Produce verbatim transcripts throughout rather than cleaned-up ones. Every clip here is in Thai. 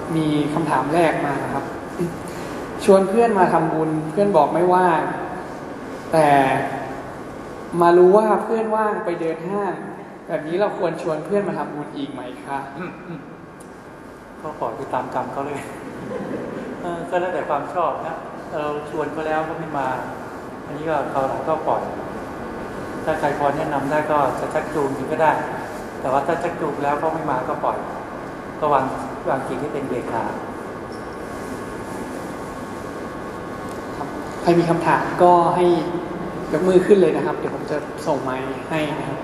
มีคำถามแรกมาครับชวนเพื่อนมาทำบุญเพื่อนบอกไม่ว่างแต่มารู้ว่าเพื่อนว่างไปเดินห้างแบบนี้เราควรชวนเพื่อนมาทำบุญอีกไหมคะก็ปล่อยไปตามกรรมเขาเลยก็แล้วแต่ความชอบนะเราชวนเขาแล้วก็ไม่มาอันนี้ก็เขาหลังก็ปล่อยถ้าใครพอแนะนำได้ก็จะชักจูงก็ได้แต่ว่าถ้าชักจูงแล้วเขาไม่มาก็ปล่อยก็วางวางจิตให้เป็นเบกาใครมีคำถามก็ให้ยกมือขึ้นเลยนะครับเดี๋ยวผมจะส่งไมค์ให้นะครับ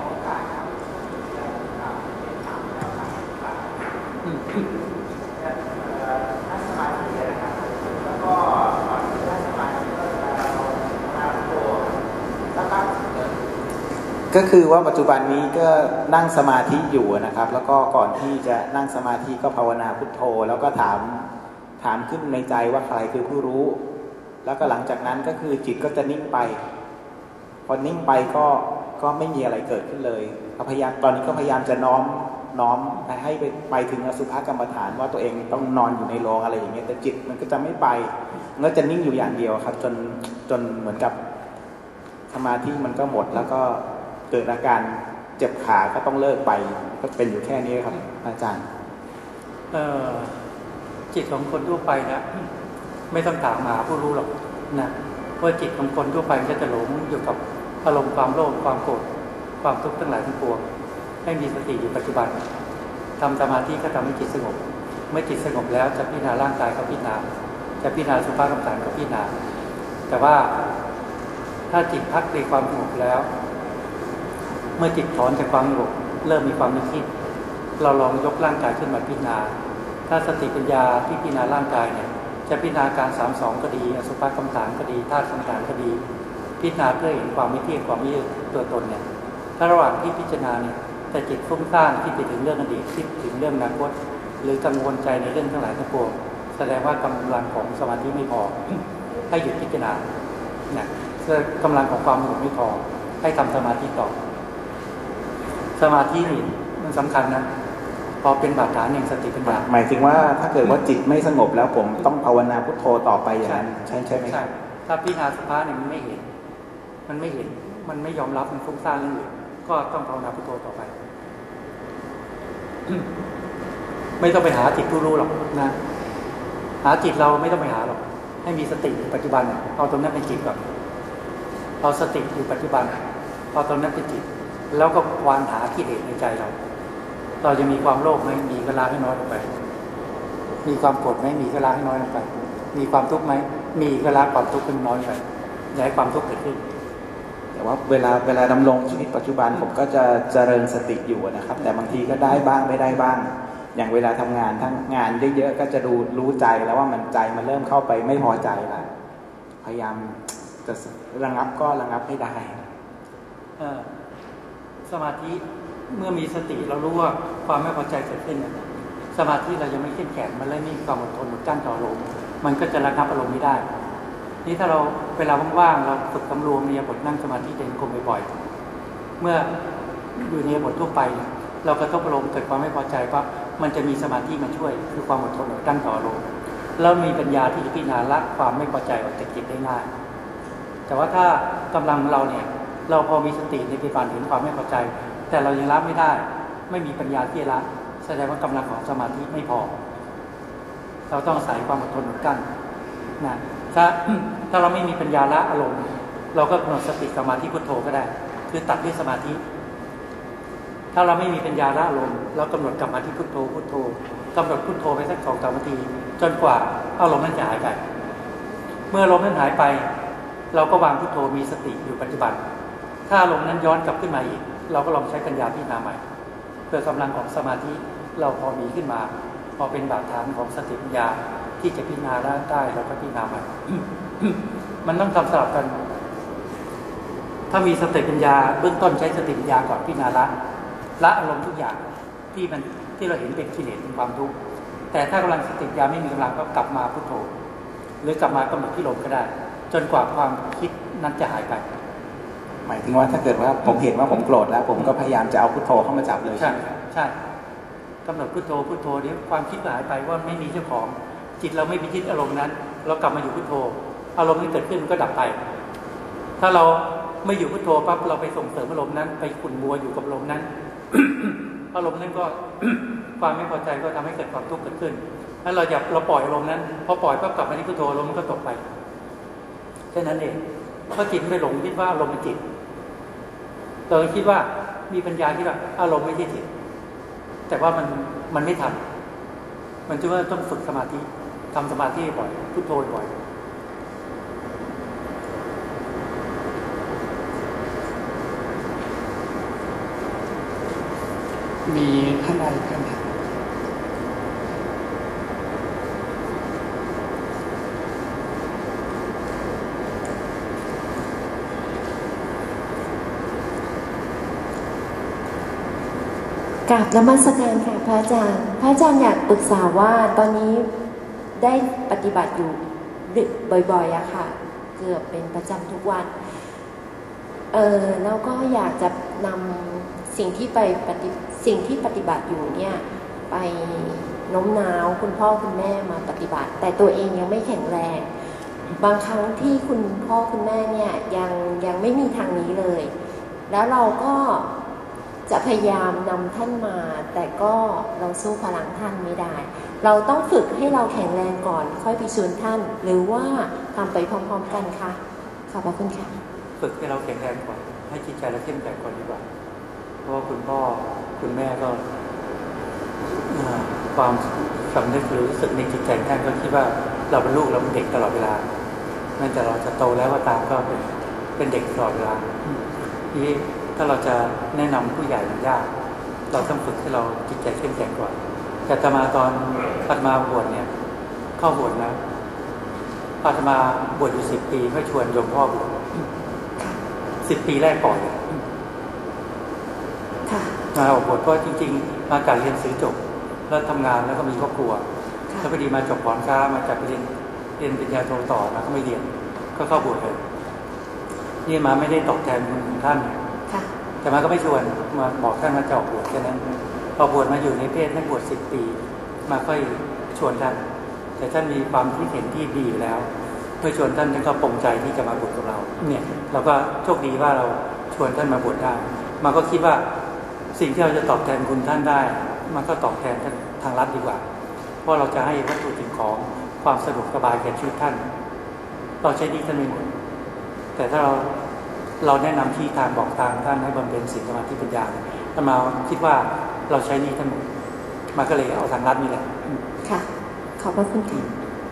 ก็คือว่าปัจจุบันนี้ก็นั่งสมาธิอยู่นะครับแล้วก็ก่อนที่จะนั่งสมาธิก็ภาวนาพุทโธแล้วก็ถามถามขึ้นในใจว่าใครคือผู้รู้แล้วก็หลังจากนั้นก็คือจิตก็จะนิ่งไปพอนิ่งไปก็ก็ไม่มีอะไรเกิดขึ้นเลยพยายามตอนนี้ก็พยายามจะน้อมน้อมให้ไปไปถึงอสุภกรรมฐานว่าตัวเองต้องนอนอยู่ในโรงอะไรอย่างเงี้ยแต่จิตมันก็จะไม่ไปมันก็จะนิ่งอยู่อย่างเดียวครับจนจนเหมือนกับสมาธิมันก็หมดแล้วก็เกิดอาการเจ็บขาก็ต้องเลิกไปก็เป็นอยู่แค่นี้ครับอาจารย์เอ่อจิตของคนทั่วไปนะไม่ต้องถามหาผู้รู้หรอกนะเพราะจิตของคนทั่วไปก็จะหลงอยู่กับอารมณ์ความโลภความโกรธความทุกข์ทั้งหลายทั้งปวงให้มีสติอยู่ปัจจุบันทำสมาธิก็ทำให้จิตสงบเมื่อจิตสงบแล้วจะพิจารณาร่างกายก็พิจารณาจะพิจารณาสุภาพกรรมฐานก็พิจารณาแต่ว่าถ้าจิตพักในความสงบแล้วเมื่อจิตถอนจากความสงบเริ่มมีความนึกคิดเราลองยกร่างกายขึ้นมาพิจารณาถ้าสติปัญญาที่พิจารณาร่างกายเนี่ยจะพิจารณาการสามสองก็ดีอสุภกรรมฐานก็ดีธาตุสังขารก็ดีพิจารณาเพื่อเห็นความไม่เที่ยงความไม่ยึดตัวตนเนี่ยถ้าระหว่างที่พิจารณาเนี่ยแต่จิตฟุ้งซ่านคิดไปถึงเรื่องอดีตคิดถึงเรื่องอนาคตหรือกังวลใจในเรื่องทั้งหลายทั้งปวงแสดงว่ากำลังของสมาธิไม่พอให้หยุดพิจารณาเนี่ยกำลังของความสงบไม่พอให้ทำสมาธิต่อสมาธินี่มันสำคัญนะพอเป็นบาดฐานแห่งสติปัญญาหมายถึงว่าถ้าเกิดว่าจิตไม่สงบแล้วผมต้องภาวนาพุทโธต่อไปอย่างนั้นใช่ใช่ไหมใช่ถ้าพิจารณาสภาวะเนี่ยมันไม่เห็นมันไม่เห็นมันไม่ยอมรับมันฟุ้งซ่านเรื่องอื่นก็ต้องภาวนาพุทโธต่อไป ไม่ต้องไปหาจิตผู้รู้หรอกนะหาจิตเราไม่ต้องไปหาหรอกให้มีสติอยู่ปัจจุบันเอาตรงนั้นเป็นจิตก่อนเอาสติอยู่ปัจจุบันเอาตรงนั้นเป็นจิตแล้วก็ควานหากิเลสในใจเราเราจะมีความโลภไหมมีก็ละให้น้อยลงไปมีความโกรธไหมมีก็ละให้น้อยลงไปมีความทุกข์ไหมมีก็ละความทุกข์ให้น้อยไปอย่าให้ความทุกข์เกิดขึ้นแต่ว่าเวลาเวลาดำรงชีวิตปัจจุบันผมก็จะเจริญสติอยู่นะครับแต่บางทีก็ได้บ้างไม่ได้บ้างอย่างเวลาทำงานทั้งงานเยอะๆก็จะดูรู้ใจแล้วว่ามันใจมันเริ่มเข้าไปไม่พอใจแล้วพยายามจะระงับก็ระงับให้ได้สมาธิเมื่อมีสติเรารู้ว่าความไม่พอใจเกิดขึ้นสมาธิเรายังไม่เข้มแข็งมันเลยมีความอดทนอดกั้นต่ออารมณ์มันก็จะระงับอารมณ์ไม่ได้นี่ถ้าเราเวลาว่างๆเราฝึกสำรวมในบทนั่งสมาธิเดินกลมบ่อยๆเมื่ออยู่ในบททั่วไปเรากระทบอารมณ์เกิดความไม่พอใจปั๊บมันจะมีสมาธิมาช่วยคือความอดทนอดกั้นต่ออารมณ์แล้วมีปัญญาที่จะพิจารณาละความไม่พอใจออกจากจิตได้ง่ายแต่ว่าถ้ากำลังเราเนี่ยเราพอมีสติในการเห็นความไม่พอใจแต่เรายังรับไม่ได้ไม่มีปัญญาที่จะละแสดงว่ากำลังของสมาธิไม่พอเราต้องอาศัยความอดทนอดกั้นนะถ้าถ้าเราไม่มีปัญญาละอารมณ์เราก็กำหนดสติสมาธิพุทโธก็ได้คือตัดด้วยสมาธิถ้าเราไม่มีปัญญาละอารมณ์เรากำหนดกรรมฐานพุทโธพุทโธกำหนดพุทโธไปสักสองสามนาทีจนกว่าอารมณ์นั้นจะหายไปเมื่ออารมณ์นั้นหายไปเราก็วางพุทโธมีสติอยู่ปัจจุบันถ้าอารมณ์นั้นย้อนกลับขึ้นมาอีกเราก็ลองใช้ปัญญาพิจารณาใหม่เพื่อกำลังของสมาธิเราพอมีขึ้นมาพอเป็นบาดฐานของสติปัญญาที่จะพิจารณาได้เราก็พิจารณาใหม่ มันต้องทำสลับกันถ้ามีสติปัญญาเบื้องต้นใช้สติปัญญาก่อนพิจารณาละละอารมณ์ทุกอย่างที่มันที่เราเห็นเป็นกิเลสเป็นความทุกข์แต่ถ้ากำลังสติปัญญาไม่มีกำลังก็กลับมาพุทโธหรือกลับมากำหนดที่ลมก็ได้จนกว่าความคิดนั้นจะหายไปหมายถึงว่าถ้าเกิดว่าผมเห็นว่าผมโกรธแล้วผมก็พยายามจะเอาพุทโธเข้ามาจับเลยใช่ใช่กำหนดพุทโธพุทโธเดี๋ยวความคิดหายไปว่าไม่มีเจ้าของจิตเราไม่ไปยึดอารมณ์นั้นเรากลับมาอยู่พุทโธอารมณ์ที่เกิดขึ้นมันก็ดับไปถ้าเราไม่อยู่พุทโธปั๊บเราไปส่งเสริมอารมณ์นั้นไปขุ่นมัวอยู่กับอารมณ์นั้น อารมณ์นั้นก็ ความไม่พอใจก็ทำให้เกิดความทุกข์เกิดขึ้นถ้าเราอยากเราปล่อยอารมณ์นั้นพอปล่อยปั๊บกลับมาที่พุทโธอารมณ์มันก็ตกไปแค่นั้นเองเพราะจิตไม่หลงคิดว่าอารมณ์เป็นจิตเราคิดว่ามีปัญญาที่ว่าอารมณ์ไม่ใช่จิตแต่ว่ามันมันไม่ทำมันจึงว่าต้องฝึกสมาธิทำสมาธิบ่อยพุทโธบ่อยมีท่านใดกันครับกราบนมัสการค่ะพระอาจารย์พระอาจารย์อยากปรึกษาว่าตอนนี้ได้ปฏิบัติอยู่บ่อยๆอะค่ะเกือบเป็นประจำทุกวันเออแล้วก็อยากจะนำสิ่งที่ไปปฏิสิ่งที่ปฏิบัติอยู่เนี่ยไปโน้มน้าวคุณพ่อคุณแม่มาปฏิบัติแต่ตัวเองยังไม่แข็งแรงบางครั้งที่คุณพ่อคุณแม่เนี่ยยังยังไม่มีทางนี้เลยแล้วเราก็จะพยายามนำท่านมาแต่ก็เราสู้พลังท่านไม่ได้เราต้องฝึกให้เราแข็งแรงก่อนค่อยไปชวนท่านหรือว่าทำไปพร้อมๆกันค่ะขอบพระคุณค่ะฝึกให้เราแข็งแรงก่อนให้จิตใจเราเข้มแข็งก่อนดีกว่าเพราะว่าคุณพ่อคุณแม่ก็ความสำนึกหรือรู้สึกในจิตใจท่านก็คิดว่าเราเป็นลูกเราเป็นเด็กตลอดเวลาแม้แต่เราจะโตแล้วก็ตามก็เป็นเป็นเด็กตลอดเวลาที่ถ้าเราจะแนะนำผู้ใหญ่มันยากเราต้องฝึกให้เราจิตใจเข้มแข็งก่อนแต่อาตมาตอนอาตมาบวชเนี่ยเข้าบวชนะอาตมาบวชอยู่สิบปีไม่ชวนโยมพ่อบวชสิบปีแรกก่อนมาออกบวชเพราะจริงๆมาการเรียนซื้อจบแล้วทำงานแล้วก็มีครอบครัวแล้วพอดีมาจบก่อนช้ามาจากเรียนเรียนปริญญาโทต่อมาก็ไม่เรียนก็เข้าบวชเลยนี่มาไม่ได้ตอบแทนคุณท่านแต่มาก็ไม่ชวนมาบอกท่านมาจะออกบวชแค่นั้นพอบวชมาอยู่ในเพศท่านบวชสิบปีมาค่อยชวนท่านแต่ท่านมีความคิดเห็นที่ดีอยู่แล้วเมื่อชวนท่านท่านก็ปรงใจที่จะมาบวชกับเราเนี่ยเราก็โชคดีว่าเราชวนท่านมาบวชได้มาก็คิดว่าสิ่งที่เราจะตอบแทนคุณท่านได้มันก็ตอบแทนท่านทางรัฐดีกว่าเพราะเราจะให้วัตถุสิ่งของความสะดวกสบายแก่ชีวิตท่านเราใช้ดีท่านไม่หมดแต่ถ้าเราเราแนะนำที่ทางบอกทางท่านให้บำเพ็ญศีลสมาธิปัญญาท่านมาคิดว่าเราใช้นี้ท่านหมดมาก็เลยเอาทางรัฐนี่แหละค่ะขอบพระคุณค่ะ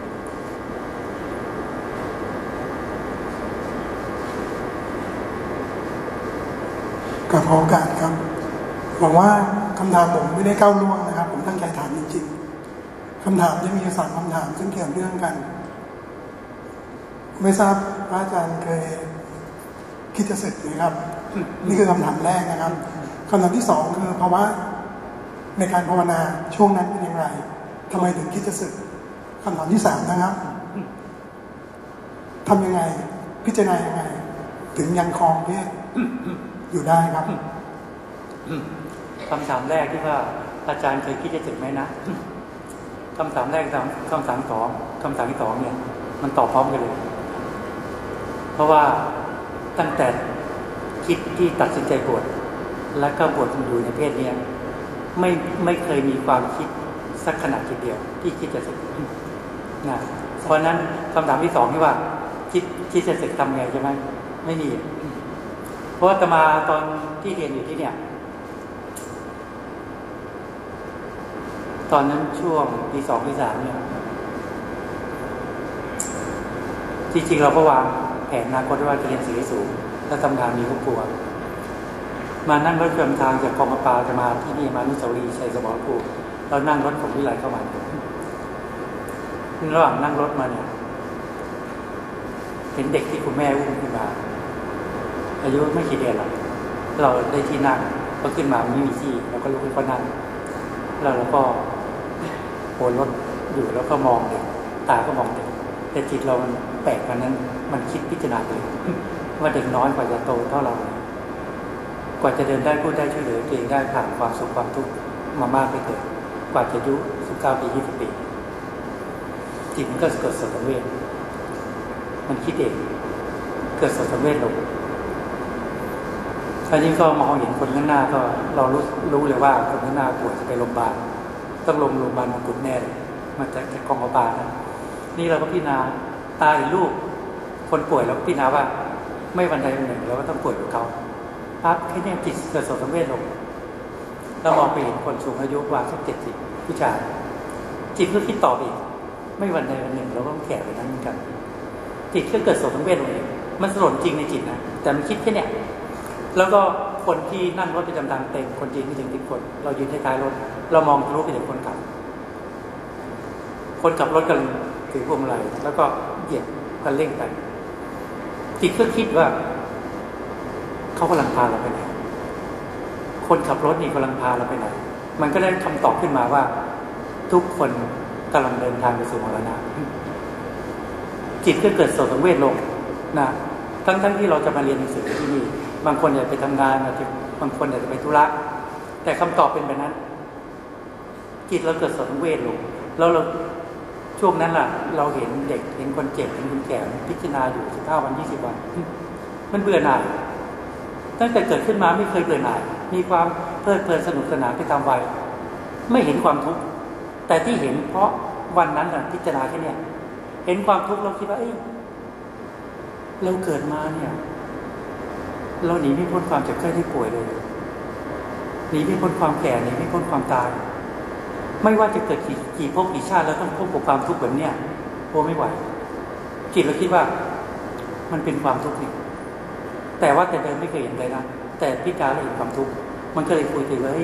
กับโอกาสครับหวังว่าคำถามผมไม่ได้ก้าวล่วงนะครับผมตั้งใจถามจริงๆคำถามจะมีสามคำถามซึ่งเกี่ยวเรื่องกันไม่ทราบพระอาจารย์เคยคิดจะสึกไหมครับนี่คือคำถามแรกนะครับคำถามที่สองคือภาวะในการภาวนาช่วงนั้นเป็นอย่างไรทำไมถึงคิดจะสึกคำถามที่สามนะครับทำยังไงพิจารณายังไงถึงยังครองเพศอยู่ได้ครับคำถามแรกที่ว่าอาจารย์เคยคิดจะสึกไหมนะคำถามแรกคำถามสองคำถามที่สองเนี่ยมันตอบพร้อมกันเลยเพราะว่าตั้งแต่คิดที่ตัดสินใจบวชและก็บวชอยู่ในเพศนี้ไม่ไม่เคยมีความคิดสักขนาดเดียวที่คิดจะสึกนะเพราะนั้นคำถามที่สองที่ว่าคิดคิดจะสึกทำไงใช่ไหมไม่มีเพราะอาตมาตอนที่เรียนอยู่ที่เนี่ยตอนนั้นช่วงปีสองปีสามเนี่ยจริงๆเราก็วางแผนอนาคตว่าจะเรียนสูงสูงแล้วทำงานมีครอบครัวมานั่งรถยนต์ทางจากกองประปาจะมาที่นี่มานุสาวรีย์ชัยสมรภูมิเรานั่งรถของวิไลเข้ามาระหว่างนั่งรถมาเนี่ยเห็นเด็กที่คุณแม่อุ้มขึ้นมาอายุไม่กี่เดือนหรอกเราได้ที่นั่งก็ขึ้นมาไม่มีที่เราก็ลุกขึ้นก็นั่งแล้วเราก็โผล่รถอยู่แล้วก็มองเด็กตาก็มองเด็กแต่จิตเรามันแปลกกว่านั้นมันคิดพิจารณาเลยว่าเด็กน้อยกว่าจะโตเท่าเรากว่าจะเดินได้พูดได้ช่วยเหลือตัวเองได้ผ่านความสุขความทุกข์มามากไปเกิดกว่าจะอายุสิบเก้าปียี่สิบปีจิตมันก็เกิดสังเวชมันคิดเองเกิดสังเวชลงคราวนี้ก็มองเห็นคนข้างหน้าก็เรารู้รู้เลยว่าคนข้างหน้าป่วยจะไปโรงพยาบาลต้องลงโรงพยาบาลมงกุฎแน่เลยมาจากกองพยาบาลนะนี่เราก็พิจารณาตาเห็นลูกคนป่วยเราก็พิจารณาว่าไม่วันใดวันหนึ่งเราก็ต้องป่วยกับเขาปั๊บแค่นี้จิตเกิดสังเวชลงเรามองไปเห็นคนสูงอายุว่าสักเจ็ดสิบผู้ชายจิตก็คิดต่ออีกไม่วันใดวันหนึ่งเราก็ต้องแก่ไปนั้นเหมือนกันจิตก็เกิดสังเวชลงเองมันสลดจริงในจิตนะแต่มันคิดแค่เนี้ยแล้วก็คนที่นั่งรถประจำทางเต็มคนจีนไม่ถึงสิบคนเรายืนท้ายรถเรามองทะลุไปถึงคนขับคนขับรถกันถือพวงมาลัยแล้วก็เหยียบคันเร่งไปจิตก็คิดว่าเขากำลังพาเราไปไหนคนขับรถนี่กำลังพาเราไปไหนมันก็ได้คำตอบขึ้นมาว่าทุกคนกำลังเดินทางไปสู่มรณะจิตก็เกิดโศกสังเวชลงนะทั้งทั้งที่เราจะมาเรียนหนังสือที่นี่บางคนอยากไปทำงานบางคนอยากจะไปธุระแต่คำตอบเป็นแบบนั้นจิตเราเกิดโศกสังเวชลงแล้วเราช่วงนั้นล่ะเราเห็นเด็กเห็นคนเจ็บเห็นคนแก่พิจารณาอยู่สิบห้าวันยี่สิบวันมันเบื่อหน่ายตั้งแต่เกิดขึ้นมาไม่เคยเบื่อหน่ายมีความเพลิดเพลินสนุกสนานไปตามวัยไม่เห็นความทุกข์แต่ที่เห็นเพราะวันนั้นน่ะพิจารณาแค่นี้เห็นความทุกข์เราคิดว่าเอ้ยเราเกิดมาเนี่ยเราหนีไม่พ้นความเจ็บไข้ได้ป่วยเลยหนีไม่พ้นความแก่หนีไม่พ้นความตายไม่ว่าจะเกิดกี่กี่ภพกี่ชาติแล้วต้องพบกับความทุกข์แบบเนี้ยโอ้ไม่ไหวจิตเราคิดว่ามันเป็นความทุกข์นี่แต่ว่าแต่เดิมไม่เคยเห็นเลยนะแต่พิจารณาเห็นความทุกข์มันก็เลยคุยถึงว่า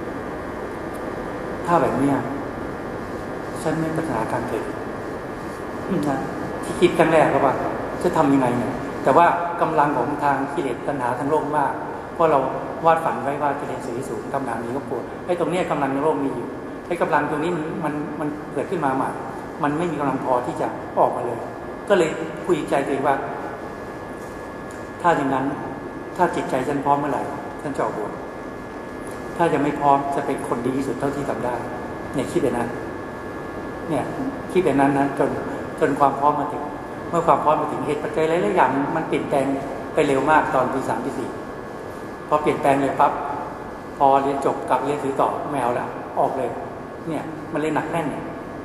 ถ้าแบบเนี้ยฉันไม่ปรารถนาการเกิดนะที่คิดครั้งแรกก็ว่าจะทำยังไงเนี่ยแต่ว่ากำลังของทางกิเลสตัณหาทางโลกมากเพราะเราวาดฝันไว้ว่าจะเรียนสูงสูงกำลังนี้ก็ปวดไอ้ตรงนี้กำลังในโลกมีอยู่ไอ้กำลังตรงนี้มันมันเกิดขึ้นมาใหม่มันไม่มีกำลังพอที่จะออกมาเลยก็เลยคุยใจตัวเองว่าถ้าอย่างนั้นถ้าจิตใจฉันพร้อมเมื่อไหร่ฉันจะออกบวชถ้ายังไม่พร้อมจะเป็นคนดีที่สุดเท่าที่ทำได้เนี่ยคิดแบบนั้นเนี่ยคิดแบบนั้นนะจนจนความพร้อมมาถึงเมื่อความพร้อมมาถึงเหตุปัจจัยหลายๆอย่างมันเปลี่ยนแปลงไปเร็วมากตอนปีสามปีสี่พอเปลี่ยนแปลงเลยปั๊บพอเรียนจบกลับเรียนถือต่อแมวละออกเลยเนี่ยมันเลยหนักแน่น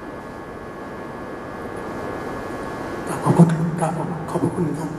ขอบคุณครับขอบคุณครับ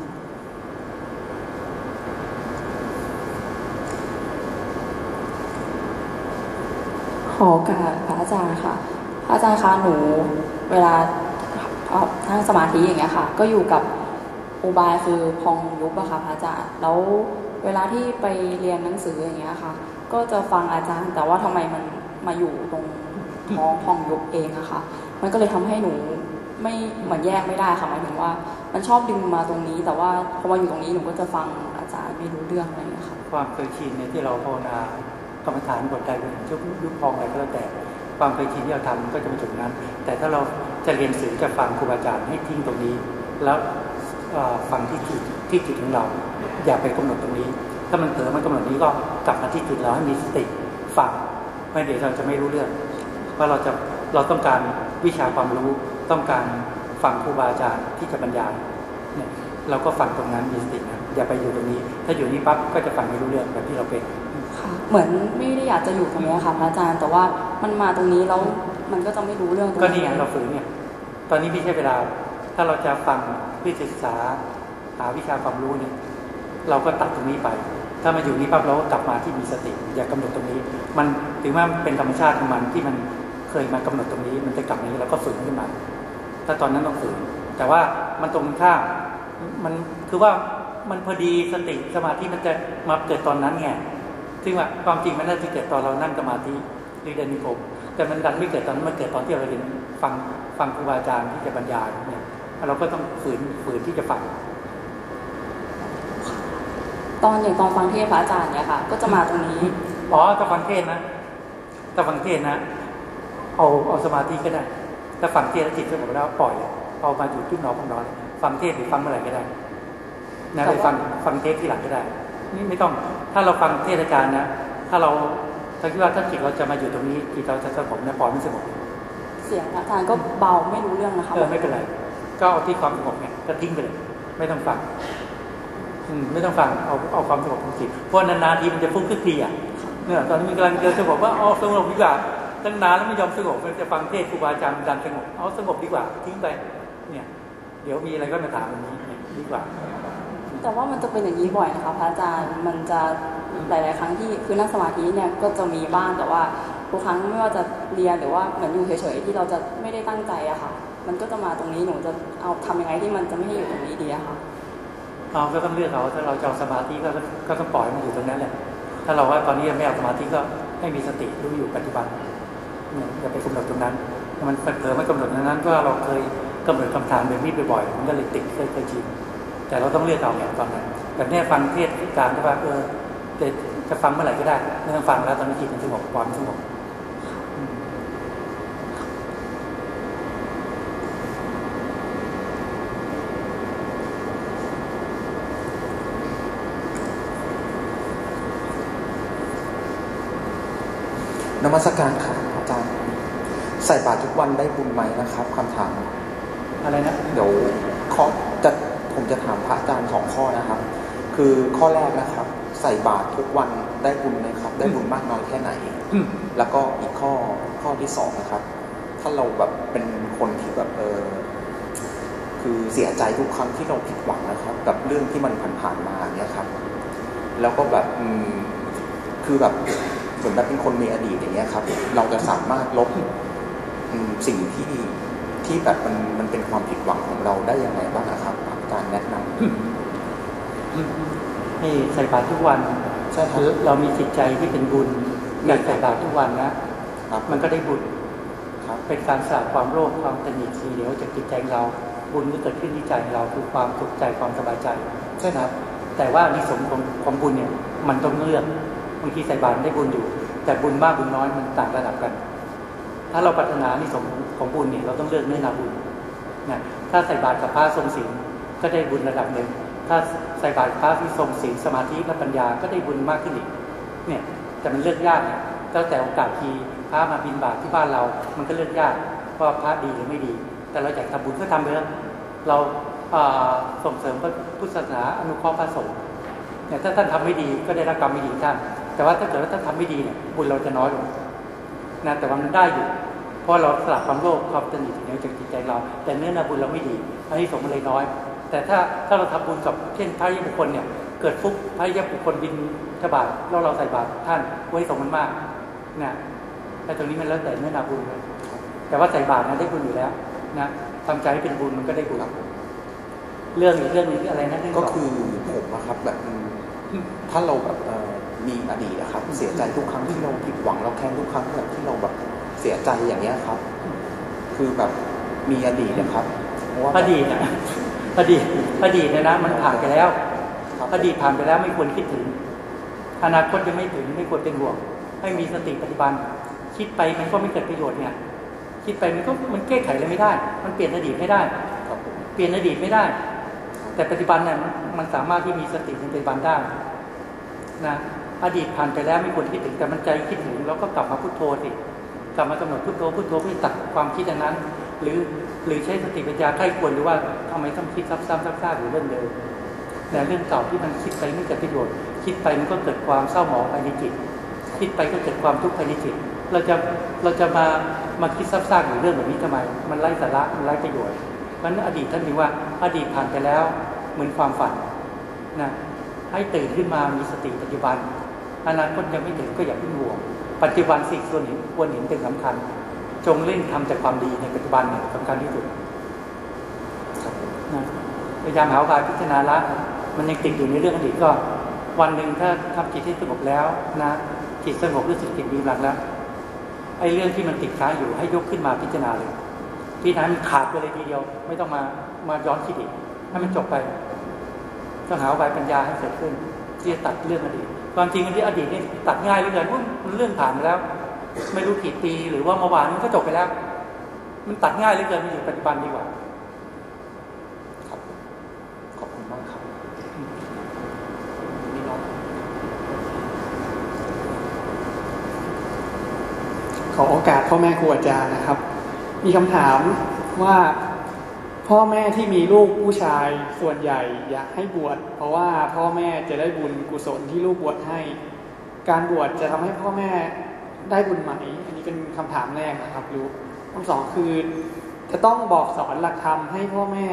ขอการพระอาจารย์ค่ะพระอาจารย์คะหนูเวลาทั้งสมาธิอย่างเงี้ยค่ะก็อยู่กับอุบายคือพองยุบอะค่ะพระอาจารย์แล้วเวลาที่ไปเรียนหนังสืออย่างเงี้ยค่ะก็จะฟังอาจารย์แต่ว่าทำไมมันมาอยู่ตรงท้องพองยุบเองอะค่ะมันก็เลยทำให้หนูไม่เหมือนแยกไม่ได้ค่ะหมายถึงว่ามันชอบดึงมาตรงนี้แต่ว่าพอมาอยู่ตรงนี้หนูก็จะฟังอาจารย์ไม่รู้เรื่องอะไรอย่างเงี้ยค่ะความเคยชินในที่เราภาวนากรรมฐานบทใดบทหนึ่งยุบยุบพองอะไรก็แล้วแต่ความเคยชินที่เราทำก็จะมาถึงนั้นแต่ถ้าเราจะเรียนสื่อจะฟังครูบาอาจารย์ให้ทิ้งตรงนี้แล้วฟังที่จุดที่จุดของเราอย่าไปกำหนดตรงนี้ถ้ามันเผลอมันกำหนดนี้ก็กลับมาที่จุดเราให้มีสติฟังไม่เดี๋ยวเราจะไม่รู้เรื่องเพราะเราจะเราต้องการวิชาความรู้ต้องการฟังครูบาอาจารย์ที่จะบรรยายเนี่ยเราก็ฟังตรงนั้นมีสตินะอย่าไปอยู่ตรงนี้ถ้าอยู่นี้ปั๊บก็จะฟังไม่รู้เรื่องแบบที่เราเป็นค่ะเหมือนไม่ได้อยากจะอยู่ตรงนี้ค่ะพระอาจารย์แต่ว่ามันมาตรงนี้แล้วมันก็จะไม่รู้เรื่องก็นี่เราฝืนเนี่ยตอนนี้ไม่ใช่เวลาถ้าเราจะฟังเพื่อศึกษาหาวิชาความรู้เนี่ยเราก็ตัดตรงนี้ไปถ้ามาอยู่นี้ปั๊บเราก็กลับมาที่มีสติอย่ากำหนดตรงนี้มันถึงแม้เป็นธรรมชาติของมันที่มันเคยมากำหนดตรงนี้มันจะกลับมานี้เราก็ฝืนขึ้นมาถ้าตอนนั้นต้องฝืนแต่ว่ามันตรงข้ามมันคือว่ามันพอดีสติสมาธิมันจะมาเกิดตอนนั้นไงซึ่งว่าความจริงมันน่าจะเกิดตอนเรานั่งสมาธิหรือเดินนิโคมแต่มันดันไม่เกิดตอนนั้นมันเกิดตอนที่เราเรียนฟังฟังครูบาอาจารย์ที่จะบรรยายเนี่ยเราก็ต้องฝืนฝืนที่จะฟังตอนอย่างตอนฟังเทศพระอาจารย์เนี่ยค่ะก็จะมาตรงนี้อ๋อถ้าฟังเทศนะถ้าฟังเทศนะเอาเอาสมาธิก็ได้ถ้าฟังเทศแล้วจิตจะบอกแล้วปล่อยเอามาอยู่ที่นอนของนอนฟังเทศหรือฟังเมื่อไหร่ก็ได้นะไปฟังฟังเทศที่หลังก็ได้นี่ไม่ต้องถ้าเราฟังเทศอาจารย์นะถ้าเราถ้าคิดว่าถ้าจิตเราจะมาอยู่ตรงนี้จิตเราจะสงบเนี่ยปล่อยมันสงบเสียงอาจารย์ก็เบาไม่รู้เรื่องนะคะเออไม่เป็นไรก็เอาที่ความสงบเนี่ยก็ทิ้งไปเลยไม่ต้องฟังอืมไม่ต้องฟังเอาเอาความสงบของจิตเพราะนานๆทีมันจะฟุ้งขึ้นทีอ่ะเนี่ยตอนนี้มันกำลังจะบอกว่าอ๋อสงบดีกว่าตั้งนานแล้วไม่ยอมสงบมันจะฟังเทศครูบาอาจารย์ดันสงบเอาสงบดีกว่าทิ้งไปเนี่ยเดี๋ยวมีอะไรก็มาถามอันนี้ดีกว่าแต่ว่ามันจะเป็นอย่างนี้บ่อยนะคะพระอาจารย์มันจะหลายๆครั้งที่คือนั่งสมาธิเนี่ยก็จะมีบ้างแต่ว่าทุกครั้งไม่ว่าจะเรียนหรือว่าเหมือนอยู่เฉยๆที่เราจะไม่ได้ตั้งใจอะค่ะมันก็จะมาตรงนี้หนูจะเอาทำยังไงที่มันจะไม่ให้อยู่ตรงนี้ดีอะค่ะเอาก็ต้องเลือกเอาถ้าเราจะเอาสมาธิก็ก็ต้องปล่อยมันอยู่ตรงนั้นแหละถ้าเราว่าตอนนี้ยังไม่เอาสมาธิก็ให้มีสติรู้อยู่ปัจจุบันเนี่ยอย่าไปกำหนดตรงนั้นมันเผลอไม่กำหนดตรงนั้นก็เราเคยกำหนดคำถามแบบนี้บ่อยๆมันก็เลยติดเคยเคยชินแต่เราต้องเลือกเอาเนี่ยตอนนั้นแบบนี้ฟังเทศการที่ว่าเออจะจะฟังเมื่อไหร่ก็ได้ไม่ต้องฟังแล้วตอนนี้จิตมันสงบความสงบนมัสการครับอาจารย์ใส่บาตรทุกวันได้บุญไหมนะครับคำถามอะไรนะเดี๋ยวข้อจะผมจะถามพระอาจารย์สองข้อนะครับคือข้อแรกนะครับใส่บาตรทุกวันได้บุญไหมครับได้บุญมากน้อยแค่ไหนแล้วก็อีกข้อข้อที่สองนะครับถ้าเราแบบเป็นคนที่แบบเออคือเสียใจทุกครั้งที่เราผิดหวังนะครับกับเรื่องที่มันผ่านๆมาเนี่ยครับแล้วก็แบบอืมคือแบบเหมือนแบบเป็นคนมีอดีตอย่างเงี้ยครับเราจะสามารถลบสิ่งที่ที่แบบมันมันเป็นความผิดหวังของเราได้ยังไงบ้างนะครับอาจารย์แนะนำให้ใส่บาตรทุกวันใช่ครับเรามีจิตใจที่เป็นบุญอยากใส่บาตรทุกวันนะมันก็ได้บุญเป็นการสละความโลภความตนีทีเดียวจากจิตใจเราบุญก็เกิดขึ้นที่ใจเราคือความสุขใจความสบายใจใช่ครับแต่ว่านิสงส์ของของบุญเนี่ยมันต้องเลือกบางทีใส่บาตรได้บุญอยู่แต่บุญมากบุญน้อยมันต่างระดับกันถ้าเราปรารถนานิสงส์ของบุญเนี่ยเราต้องเลือกเนื้อนาบุญนะถ้าใส่บาตรกับพระทรงศีลก็ได้บุญระดับหนึ่งถ้าใส่บาตรพระที่ทรงศีลสมาธิและปัญญาก็ได้บุญมากขึ้นอีกเนี่ยแต่มันเลือกยากเนี่ยแล้วแต่โอกาสทีพระมาบิณฑบาตที่บ้านเรามันก็เลือกยากว่าพระดีหรือไม่ดีแต่เราอยากทำบุญก็ทำไปแล้วเราส่งเสริมพุทธศาสนาอนุเคราะห์พระสงฆ์เนี่ยถ้าท่านทำไม่ดีก็ได้รับกรรมไม่ดีท่านแต่ว่าถ้าเกิดว่าท่านทำไม่ดีเนี่ยบุญเราจะน้อยลงนะแต่ว่ามันได้อยู่เพราะเราสละความโลภความตนีทีเดียวจากจิตใจเราแต่เนื้อนาบุญเราไม่ดีอันนี้สมมันเลยน้อยแต่ถ้าถ้าเราทำบุญกับเช่นพระยบุคคลเนี่ยเกิดฟุกพระยบุคคลบินทบาทแล้วเราใส่บาตรท่านไว้สมมันมากนะแต่ตรงนี้มันแล้วแต่เนื้อนาบุญแต่ว่าใส่บาตรนะได้บุญอยู่แล้วนะทำใจให้เป็นบุญมันก็ได้บุญเรื่องอีกเรื่องนึงอะไรนะก็คือผมนะครับแบบถ้าเราแบบมีอดีตนะครับเสียใจทุกครั้งที่เราผิดหวังเราแค้นทุกครั้งแบบที่เราแบบเสียใจอย่างเงี้ยครับคือแบบมีอดีตนะครับอดีตนะอดีตอดีตเนี่ยนะมันผ่านไปแล้วอดีตผ่านไปแล้วไม่ควรคิดถึงอนาคตยังไม่ถึงไม่ควรเป็นห่วงให้มีสติปัจจุบันคิดไปมันก็ไม่เกิดประโยชน์เนี่ยคิดไปมันก็มันแก้ไขอะไรไม่ได้มันเปลี่ยนอดีตไม่ได้เปลี่ยนอดีตไม่ได้แต่ปัจจุบันเนี่ยมันสามารถที่มีสติในปัจจุบันได้นะอดีตผ่านไปแล้วไม่ควรคิดถึงแต่มันใจคิดถึงเราก็กลับมาพุทโธสิกลับมากำหนดพุทโธพุทโธเพื่อตัดความคิดอันนั้นหรือหรือใช้สติปัญญาใคร่ควรหรือว่าทำไมต้องคิดซ้ำๆซากๆหรือเรื่องเดิมแต่เรื่องเก่าที่มันคิดไปไม่เกิดประโยชน์คิดไปมันก็เกิดความเศร้าหมองภายในจิตคิดไปก็เกิดความทุกข์ภายในจิตเราจะเราจะมามาคิดซ้ำๆหรือเรื่องแบบนี้ทำไมมันไร้สาระมันไร้ประโยชน์เพราะฉะนั้นอดีตท่านถือว่าอดีตผ่านไปแล้วเหมือนความฝันนะให้ตื่นขึ้นมามีสติปัจจุบันอนาคตยังไม่ถึงก็อย่าเพิ่งห่วงปัจจุบันสิ่งส่วนเห็นควรเห็นเป็นสำคัญจงเล่นทำจากความดีในปัจจุบันเนี่ยสำคัญที่สุดนะพยายามหาการพิจารณาละมันยังติดอยู่ในเรื่องอดีตก็วันหนึ่งถ้าทำจิตให้สงบแล้วนะจิตสงบรู้สึกจิตมีพลังแล้วไอ้เรื่องที่มันติดค้างอยู่ให้ยกขึ้นมาพิจารณาเลยพิจารณามันขาดไปเลยทีเดียวไม่ต้องมามาย้อนคิดอีกให้มันจบไปต้องหาวิธีปัญญาให้เกิดขึ้นที่จะตัดเรื่องอดีตความจริงที่อดีตนี่ตัดง่ายเหลือเกินเพราะมันเรื่องผ่านไปแล้วไม่รู้กี่ปีหรือว่าเมื่อวานมันก็จบไปแล้วมันตัดง่ายเหลือเกินมันอยู่ปัจจุบันดีกว่าครับขอบคุณมากครับมีน้องอโอกาสพ่อแม่ครูอาจารย์นะครับมีคำถามว่าพ่อแม่ที่มีลูกผู้ชายส่วนใหญ่อยากให้บวชเพราะว่าพ่อแม่จะได้บุญกุศลที่ลูกบวชให้การบวชจะทำให้พ่อแม่ได้บุญไหมอันนี้เป็นคำถามแรกนะครับรู้คำสองคือจะต้องบอกสอนหลักธรรมให้พ่อแม่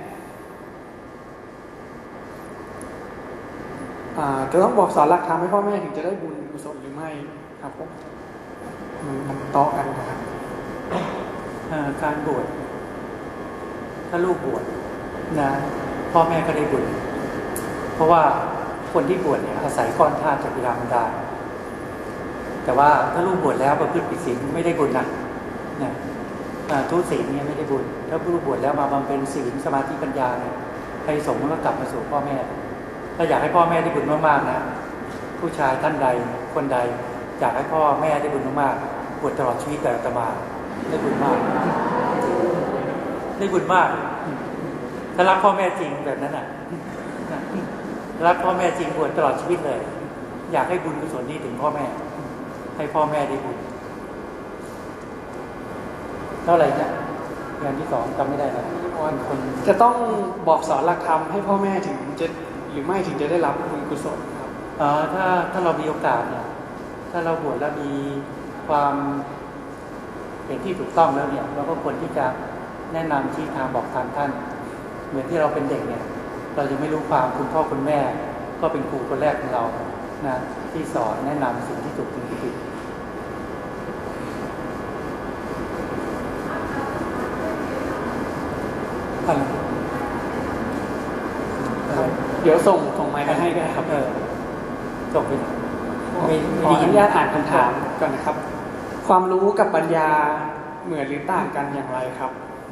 จะต้องบอกสอนหลักธรรมให้พ่อแม่ถึงจะได้บุญกุศลหรือไม่ครับผมมันต่อกันนะครับการบวชถ้าลูกบวชนะพ่อแม่ก็ได้บุญเพราะว่าคนที่บวชเนี่ยอาศัยก้อนธาตุจากบิดามารดาแต่ว่าถ้าลูกบวชแล้วประพฤติผิดศีลไม่ได้บุญนะเนี่ยทุศีลเนี่ยไม่ได้บุญถ้าลูกบวชแล้วมาบำเพ็ญศีลสมาธิปัญญาเนี่ยให้สมก็กลับมาสู่พ่อแม่ถ้าอยากให้พ่อแม่ได้บุญมากๆนะผู้ชายท่านใดคนใดอยากให้พ่อแม่ได้บุญมากๆบวชตลอดชีวิตแต่อาตมาได้บุญมากได้บุญมากถ้ารักพ่อแม่จริงแบบนั้นน่ะรักพ่อแม่จริงบวชตลอดชีวิตเลยอยากให้บุญกุศลนี้ถึงพ่อแม่ให้พ่อแม่ได้บุญเท่าไหร่นะงานที่สองจำไม่ได้แล้วคนจะต้องบอกสอนหลักธรรมให้พ่อแม่ถึงจะหรือไม่ถึงจะได้รับบุญกุศลครับอ๋อถ้าถ้าเรามีโอกาสเนี่ยถ้าเราบวชแล้วมีความเห็นที่ถูกต้องแล้วเนี่ยเราก็ควรที่จะแนะนำชี้ทางบอกทางท่านเหมือนที่เราเป็นเด็กเนี่ยเราจะไม่รู้ความคุณพ่อคุณแม่ก็เป็นครูคนแรกของเรานะที่สอนแนะนำสิ่งที่ถูกสิ่งที่ผิดเดี๋ยวส่งส่งไมค์ไปให้ก็ได้ครับเออส่งไปขออนุญาตอ่านคำถามก่อนนะครับความรู้กับปัญญาเหมือนหรือต่างกันอย่างไรครับ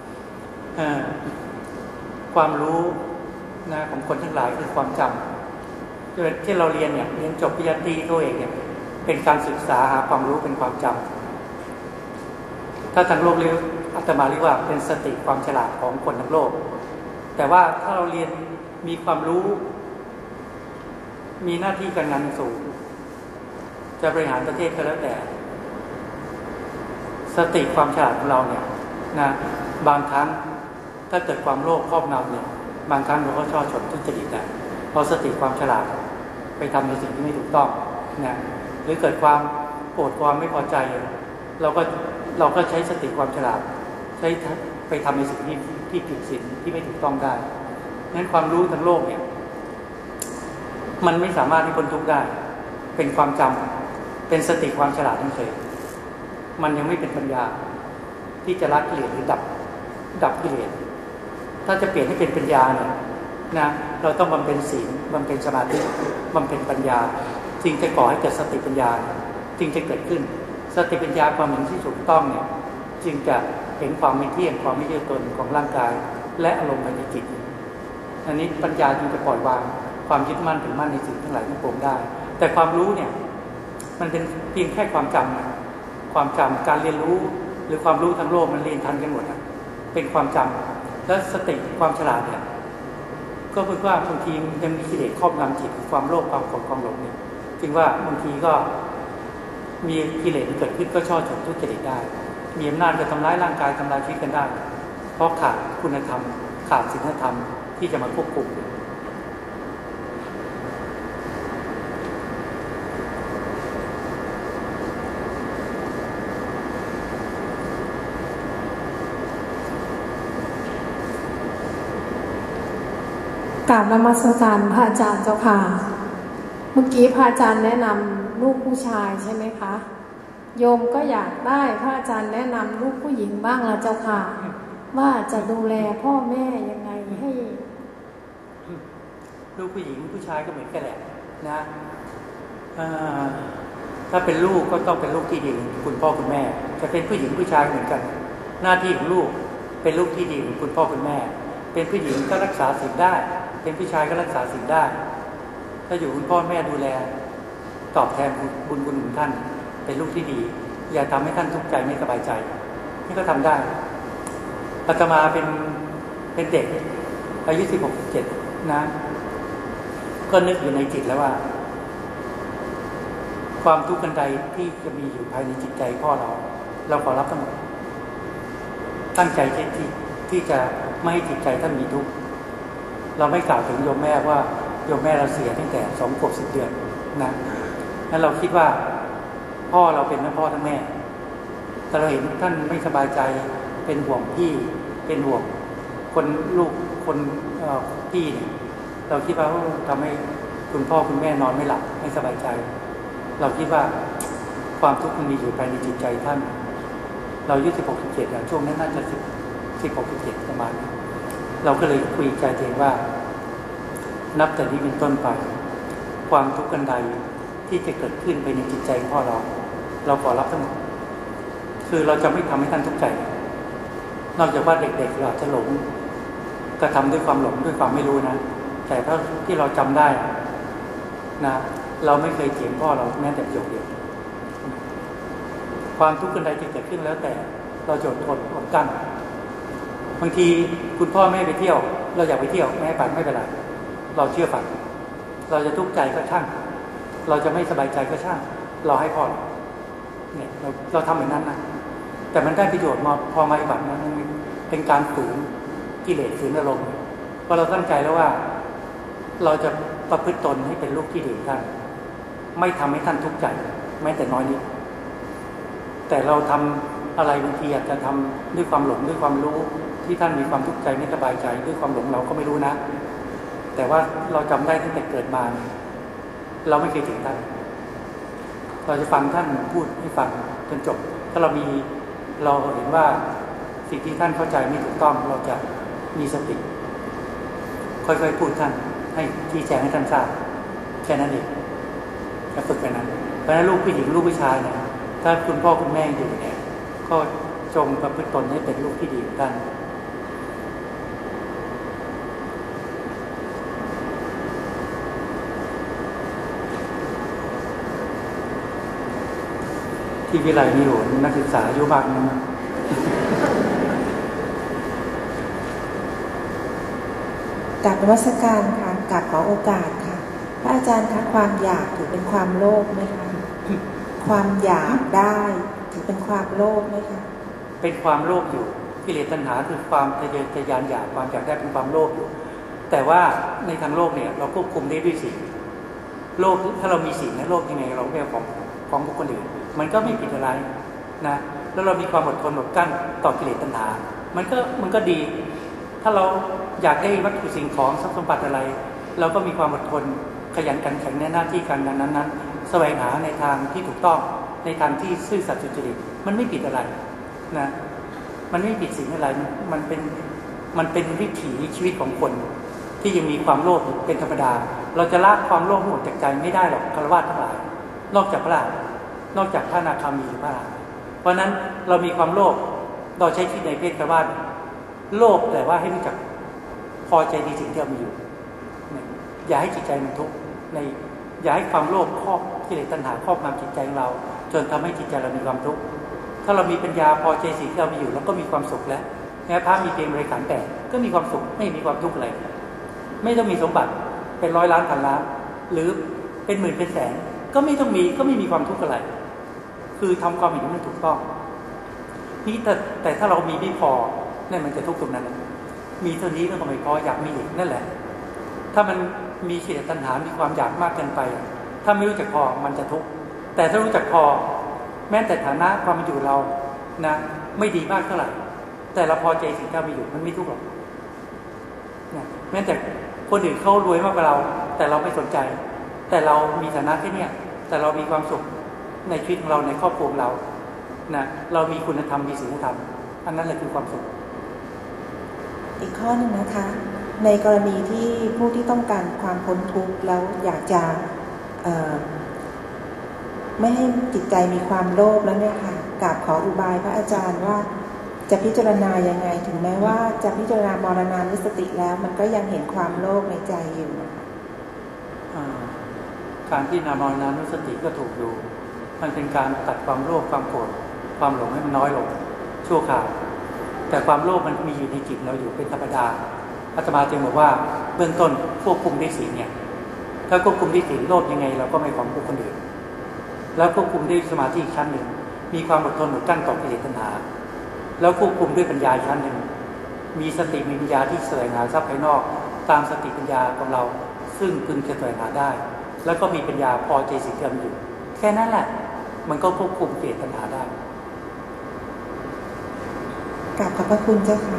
ความรู้นะของคนทั้งหลายคือความจำที่เราเรียนเนี่ยเรียนจบปริญญาตรีตัวเองเนี่ยเป็นการศึกษาหาความรู้เป็นความจำถ้าทางโลกเรียกอาตมาเรียกว่าเป็นสติความฉลาดของคนทั้งโลกแต่ว่าถ้าเราเรียนมีความรู้มีหน้าที่การงานสูงจะบริหารประเทศก็แล้วแต่สติความฉลาดของเราเนี่ยนะบางครั้งถ้าเกิดความโลภครอบงำเนี่ยบางครั้งเราก็ช่อฉนทุจริตนะพอสติความฉลาดไปทำในสิ่งที่ไม่ถูกต้องนะหรือเกิดความโกรธความไม่พอใจเราก็เราก็ใช้สติความฉลาดใช้ไปทำในสิ่งที่ที่ผิดศีลที่ไม่ถูกต้องได้นั้นความรู้ทั้งโลกเนี่ยมันไม่สามารถให้คนทุกข์ได้เป็นความจำเป็นสติความฉลาดเฉยมันยังไม่เป็นปัญญาที่จะละกิเลสหรือดับดับกิเลสถ้าจะเปลี่ยนให้เป็นปัญญาเนี่ยนะเราต้องบำเพ็ญศีลบำเพ็ญสมาธิบำเพ็ญปัญญาจึงจะก่อให้เกิดสติปัญญาจึงจะเกิดขึ้นสติปัญญาความเห็นที่ถูกต้องเนี่ยจึงจะเห็นความไม่เที่ยงความไม่เที่ยงตนของร่างกายและอารมณ์ภายในจิตอันนี้ปัญญาจึงจะปล่อยวางความยึดมั่นถือมั่นในสิ่งทั้งหลายทั้งปวงได้แต่ความรู้เนี่ยมันเป็นเพียงแค่ความจำความจำการเรียนรู้หรือความรู้ทั้งโลกมันเรียนทันกันหมดเป็นความจำและสติความฉลาดเนี่ยก็คือว่าบางทียังมีกิเลสครอบงำจิตความโลภความโกรธความหลงเนี่ยจึงว่าบางทีก็มีกิเลสเกิดขึ้นก็ช่อฉนทุจริตได้มีอำนาจจะทำร้ายร่างกายทำลายชีวิตกันได้เพราะขาดคุณธรรมขาดศีลธรรมที่จะมาควบคุมกราบนมัสการพระอาจารย์เจ้าค่ะเมื่อกี้พระอาจารย์แนะนำลูกผู้ชายใช่ไหมคะโยมก็อยากได้พระอาจารย์แนะนำลูกผู้หญิงบ้างละเจ้าค่ะว่าจะดูแลพ่อแม่ยังไงให้ลูกผู้หญิงผู้ชายก็เหมือนกันแหละนะถ้าเป็นลูกก็ต้องเป็นลูกที่ดีคุณพ่อคุณแม่จะเป็นผู้หญิงผู้ชายเหมือนกันหน้าที่ของลูกเป็นลูกที่ดีคุณพ่อคุณแม่เป็นผู้หญิงก็รักษาศีลได้เป็นผู้ชายก็รักษาศีลได้ถ้าอยู่คุณพ่อแม่ดูแลตอบแทนบุญคุณของท่านเป็นลูกที่ดีอย่าทำให้ท่านทุกข์ใจไม่สบายใจนี่ก็ทำได้อาตมาเป็นเป็นเด็กอายุสิบหกสิบเจ็ดนะก็นึกอยู่ในจิตแล้วว่าความทุกข์กันใดที่จะมีอยู่ภายในจิตใจพ่อเราเราขอรับทั้งหมดตั้งใจที่ที่ที่จะไม่ให้จิตใจท่านมีทุกข์เราไม่กล่าวถึงโยมแม่ว่าโยมแม่เราเสียตั้งแต่สองขวบสิบเดือนนะแล้วเราคิดว่าพ่อเราเป็นทั้งพ่อทั้งแม่แต่เราเห็นท่านไม่สบายใจเป็นห่วงพี่เป็นห่วงคนลูกคนพี่เนี่ยเราคิดว่าทำให้คุณพ่อคุณแม่นอนไม่หลับไม่สบายใจเราคิดว่าความทุกข์มันมีอยู่ภายในจิตใจท่านเราอายุสิบหกสิบเจ็ดอย่างช่วงนั้นน่าจะสิบสิบหกสิบเจ็ดประมาณเราก็เลยคุยใจตัวเองว่านับแต่นี้เป็นต้นไปความทุกข์กันใดที่จะเกิดขึ้นไปในจิตใจพ่อเราเราขอรับทั้งหมดคือเราจะไม่ทำให้ท่านทุกข์ใจนอกจากว่าเด็กๆเราจะหลงกระทำด้วยความหลงด้วยความไม่รู้นะแต่ถ้าที่เราจำได้นะเราไม่เคยเถียงพ่อเราแม้แต่ประโยคเดียวความทุกข์กันใดจะเกิดขึ้นแล้วแต่เราจะอดทนอดกั้นบางทีคุณพ่อแม่ไปเที่ยวเราอยากไปเที่ยวแม่ไปไม่เป็นไรเราเชื่อฟังเราจะทุกข์ใจก็ช่างเราจะไม่สบายใจก็ช่างเราให้พ่อเนี่ยเราเราทำแบบนั้นนะแต่มันได้ประโยชน์มาพอมาปฏิบัตินั้นเป็นการฝืนกิเลสฝืนอารมณ์เพราะเราตั้งใจแล้วว่าเราจะประพฤติตนให้เป็นลูกที่ดีท่านไม่ทำให้ท่านทุกข์ใจแม้แต่น้อยนิดแต่เราทำอะไรบางทีอาจจะทำด้วยความหลงด้วยความรู้ที่ท่านมีความทุกข์ใจไม่สบายใจด้วยความหลงเราก็ไม่รู้นะแต่ว่าเราจำได้ตั้งแต่เกิดมาเราไม่เคยถึงท่านเราจะฟังท่านพูดให้ฟังจนจบถ้าเรามีเราเห็นว่าสิ่งที่ท่านเข้าใจไม่ถูกต้องเราจะมีสติค่อยๆพูดท่านให้ชี้แจงให้ท่านทราบแค่นั้นเองจะฝึกกันนั้นเพราะฉะนั้นลูกผู้หญิงลูกผู้ชายเนี่ยถ้าคุณพ่อคุณแม่อยู่เนี่ยก็จงประพฤติตนให้เป็นลูกที่ดีของท่านที่วิไลนี่โหนักศึกษาอายุมากนะกราบนมัสการค่ะกราบขอโอกาสค่ะพระอาจารย์คะความอยากถือเป็นความโลภไหมคะความอยากได้ถือเป็นความโลภไหมคะเป็นความโลภอยู่กิเลสตัณหาคือความทะเยอทะยานอยากความอยากได้เป็นความโลภอยู่แต่ว่าในทางโลกเนี่ยเราควบคุมได้ด้วยศีลโลภถ้าเรามีศีลในโลภยังไงเราไม่เอาของของบุคคลอื่นมันก็ไม่ผิดอะไรนะแล้วเรามีความอดทนอดกั้นต่อกิเลสตัณหามันก็มันก็ดีถ้าเราอยากได้วัตถุสิ่งของทรัพย์สมบัติอะไรเราก็มีความอดทนขยันขันแข็งในหน้าที่การงานนั้นๆแสวงหาในทางที่ถูกต้องในทางที่ซื่อสัตย์สุจริตมันไม่ผิดอะไรนะมันไม่ผิดสิ่งอะไรมันเป็นมันเป็นวิถีชีวิตของคนที่ยังมีความโลภเป็นธรรมดาเราจะละความโลภหมดจากใจไม่ได้หรอกฆราวาสทั้งหลายนอกจากพระนอกจากพระอนาคามีหรือพระอรหันต์เพราะนั้นเรามีความโลภเราใช้ชีวิตในเพศฆราวาสโลภแต่ว่าให้รู้จักพอใจในสิ่งที่เรามีอยู่อย่าให้จิตใจมันทุกข์ในอย่าให้ความโลภครอบกิเลสตัณหาครอบงำจิตใจของเราจนทำให้จิตใจเรามีความทุกข์ถ้าเรามีปัญญาพอใจสิ่งที่เรามีอยู่แล้วก็มีความสุขแล้วแม้พระมีเพียงบริขารแต่ก็มีความสุขไม่มีความทุกข์อะไรไม่ต้องมีสมบัติเป็นร้อยล้านพันล้านหรือเป็นหมื่นเป็นแสนก็ไม่ต้องมีก็ไม่มีความทุกข์อะไรคือทำความเห็นมันถูกต้องนี่แต่แต่ถ้าเรามีไม่พอนั่นมันจะทุกข์ตรงนั้นมีเท่านี้ก็ไม่พออยากมีอีกนั่นแหละถ้ามันมีกิเลสตัณหามีความอยากมากเกินไปถ้าไม่รู้จักพอมันจะทุกข์แต่ถ้ารู้จักพอแม้แต่ฐานะความเป็นอยู่เรานะไม่ดีมากเท่าไหร่แต่เราพอใจสิ่งที่เรามีอยู่มันไม่ทุกข์หรอกนะแม้แต่คนอื่นเขารวยมากกว่าเราแต่เราไม่สนใจแต่เรามีฐานะแค่นี้แต่เรามีความสุขในชีวิตของเราในครอบครัวเรานะเรามีคุณธรรมมีศีลธรรมอันนั้นแหละคือความสุขอีกข้อหนึ่งนะคะในกรณีที่ผู้ที่ต้องการความพ้นทุกข์แล้วอยากจะไม่ให้จิตใจมีความโลภแล้วเนี่ยค่ะกราบขออุบายพระอาจารย์ว่าจะพิจารณายังไงถึงแม้ว่าจะพิจารณามรณานุสติแล้วมันก็ยังเห็นความโลภในใจอยู่การที่นามรณานุสติก็ถูกดูมันเป็นการตัดความโลภความโกรธความหลงให้มันน้อยลงชั่วคราวแต่ความโลภมันมีอยู่ในจิตเราอยู่เป็นธรรมดาอาตมาจึงบอกว่าเบื้องต้นควบคุมด้วยศีลเนี่ยถ้าควบคุมด้วยศีลโลภยังไงเราก็ไม่ของบุคคลอื่นแล้วควบคุมด้วยสมาธิอีกชั้นหนึ่งมีความอดทนอดกลั้นต่อกิเลสตัณหาแล้วควบคุมด้วยปัญญาชั้นหนึ่งมีสติมีปัญญาที่แสวงหาทรัพย์ภายนอกตามสติปัญญาของเราซึ่งพึงจะแสวงหาได้แล้วก็มีปัญญาพอใจสิ่งที่ทำอยู่แค่นั้นแหละมันก็ควบคุมกิเลสตัณหาได้กราบขอบพระคุณเจ้าค่ะ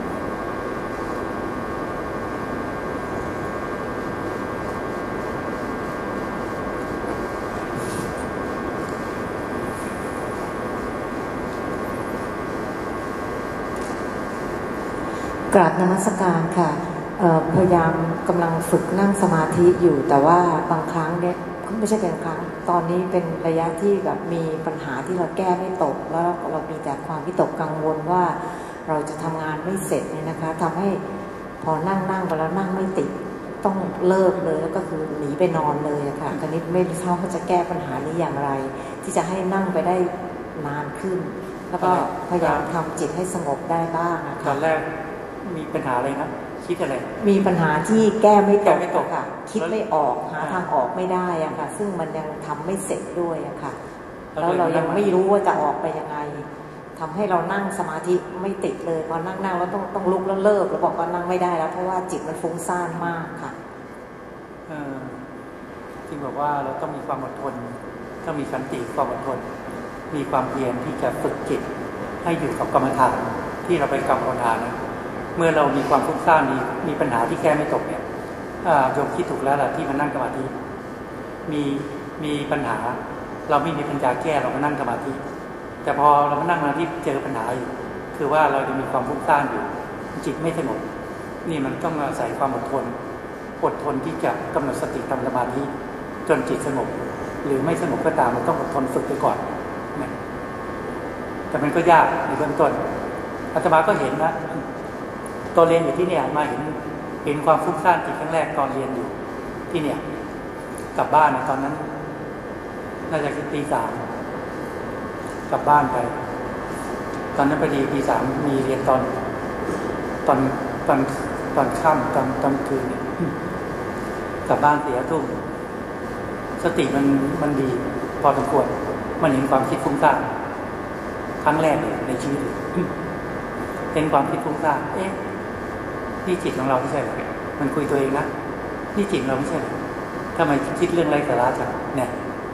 กราบนมัสการค่ะพยายามกำลังฝึกนั่งสมาธิอยู่แต่ว่าบางครั้งเนี่ยไม่ใช่เป็นครั้งตอนนี้เป็นระยะที่แบบมีปัญหาที่เราแก้ไม่ตกแล้วเรามีแต่ความวิตกกังวลว่าเราจะทำงานไม่เสร็จเนี่ยนะคะทำให้พอนั่งนั่งไปแล้วนั่งไม่ติดต้องเลิกเลยแล้วก็คือหนีไปนอนเลยอะค่ะตอนนี้ไม่ทราบว่าจะแก้ปัญหานี้อย่างไรที่จะให้นั่งไปได้นานขึ้นแล้วก็พยายามทำจิตให้สงบได้บ้างนะคะตอนแรกมีปัญหาอะไรครับคิดอะไรมีปัญหาที่แก้ไม่ตกไม่ตกค่ะคิดไม่ออกหาทางออกไม่ได้อะค่ะซึ่งมันยังทำไม่เสร็จด้วยอะค่ะแล้วเรายังไม่รู้ว่าจะออกไปยังไงทำให้เรานั่งสมาธิไม่ติดเลยพอนั่งนั่งแล้วต้องต้องลุกแล้วเลิกแล้วบอกว่านั่งไม่ได้แล้วเพราะว่าจิตมันฟุ้งซ่านมากค่ะเออจริงบอกว่าเราต้องมีความอดทนต้องมีสันติความอดทนมีความเพียรที่จะฝึกจิตให้อยู่กับกรรมฐานที่เราไปกรรมฐานนะเมื่อเรามีความฟุ้งซ่านมีมีปัญหาที่แก้ไม่ตกเนี่ยโยมคิดถูกแล้วล่ะที่มานั่งสมาธิมีมีปัญหาเราไม่มีปัญญาแก้เรามานั่งสมาธิแต่พอเรามานั่งสมาธิเจอปัญหาอยู่คือว่าเราจะมีความฟุ้งซ่านอยู่จิตไม่สงบนี่มันต้องอาศัยความอดทนอดทนที่จะกำหนดสติทำสมาธิจนจิตสงบหรือไม่สงบก็ตามมันต้องอดทนฝึกไปก่อนนะแต่มันก็ยากในเบื้องต้นอาตมาก็เห็นนะตอนเรียนอยู่ที่เนี่ยมาเห็นเห็นความฟุ้งซ่านจิตครั้งแรกตอนเรียนอยู่ที่เนี่ยกลับบ้านตอนนั้นน่าจะคือตีสามกลับบ้านไปตอนนั้นพอดีตีสามมีเรียนตอนตอนตอนตอนค่ำตอนตอนคืนเนี่ยกลับบ้านเสียทุ่มสติมันมันดีพอสมควรมันเห็นความคิดฟุ้งซ่านครั้งแรกเลยในชีวิตเห็นความคิดฟุ้งซ่านเอ๊ะนี่จิตของเราไม่ใช่หรอมันคุยตัวเองนะนี่จิตเราไม่ใช่หรอทำไมคิดเรื่องไร้สาระจังเนี่ย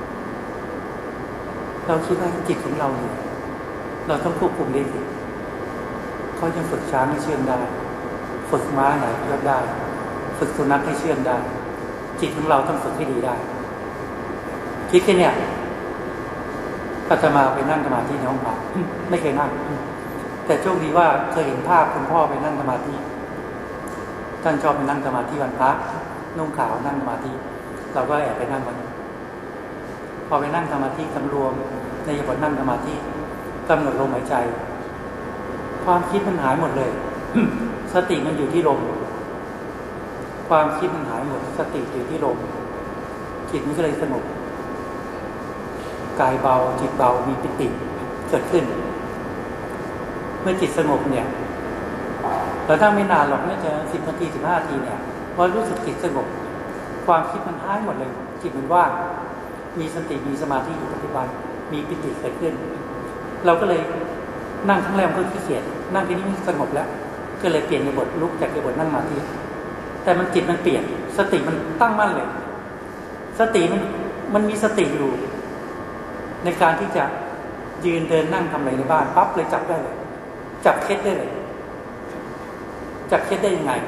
เราคิดว่าจิตของเราเนี่ยเราต้องควบคุมได้สิเขายังฝึกช้างให้เชื่องได้ฝึกม้าไหนก็ได้ฝึกสุนัขให้เชื่องได้จิตของเราต้องฝึกให้ดีได้คิดแค่เนี่ยอาตมาไปนั่งสมาธิในห้องพระไม่เคยนั่งแต่โชคดีว่าเคยเห็นภาพคุณพ่อไปนั่งสมาธิท่านชอบไปนั่งสมาธิวันพระนุ่งขาวนั่งสมาธิเราก็แอบไปนั่งวันพอไปนั่งสมาธิสำรวมในบทนั่งสมาธิกำหนดลมหายใจความคิดมันหายหมดเลย สติมันอยู่ที่ลมความคิดมันหายหมดสติอยู่ที่ลมจิตมันก็เลยสงบกายเบาจิตเบามีปิติเกิดขึ้นเมื่อจิตสงบเนี่ยเราถ้าไม่นานหรอกน่าจะสิบนาทีสิบห้านาทีเนี่ยพอรู้สึกจิตสงบความคิดมันหายหมดเลยจิตมันว่างมีสติมีสมาธิอยู่ปัจจุบันมีปิติเกิดขึ้นเราก็เลยนั่งครั้งแรกก็ขี้เกียจนั่งทีนี้มันสงบแล้วก็เลยเปลี่ยนในบทลุกจากในบทนั่งสมาธิแต่มันจิตมันเปลี่ยนสติมันตั้งมั่นเลยสติมันมันมีสติอยู่ในการที่จะยืนเดินนั่งทำอะไรในบ้านปั๊บเลยจับได้เลยจับเคล็ดได้เลยจับเคล็ดได้ยังไง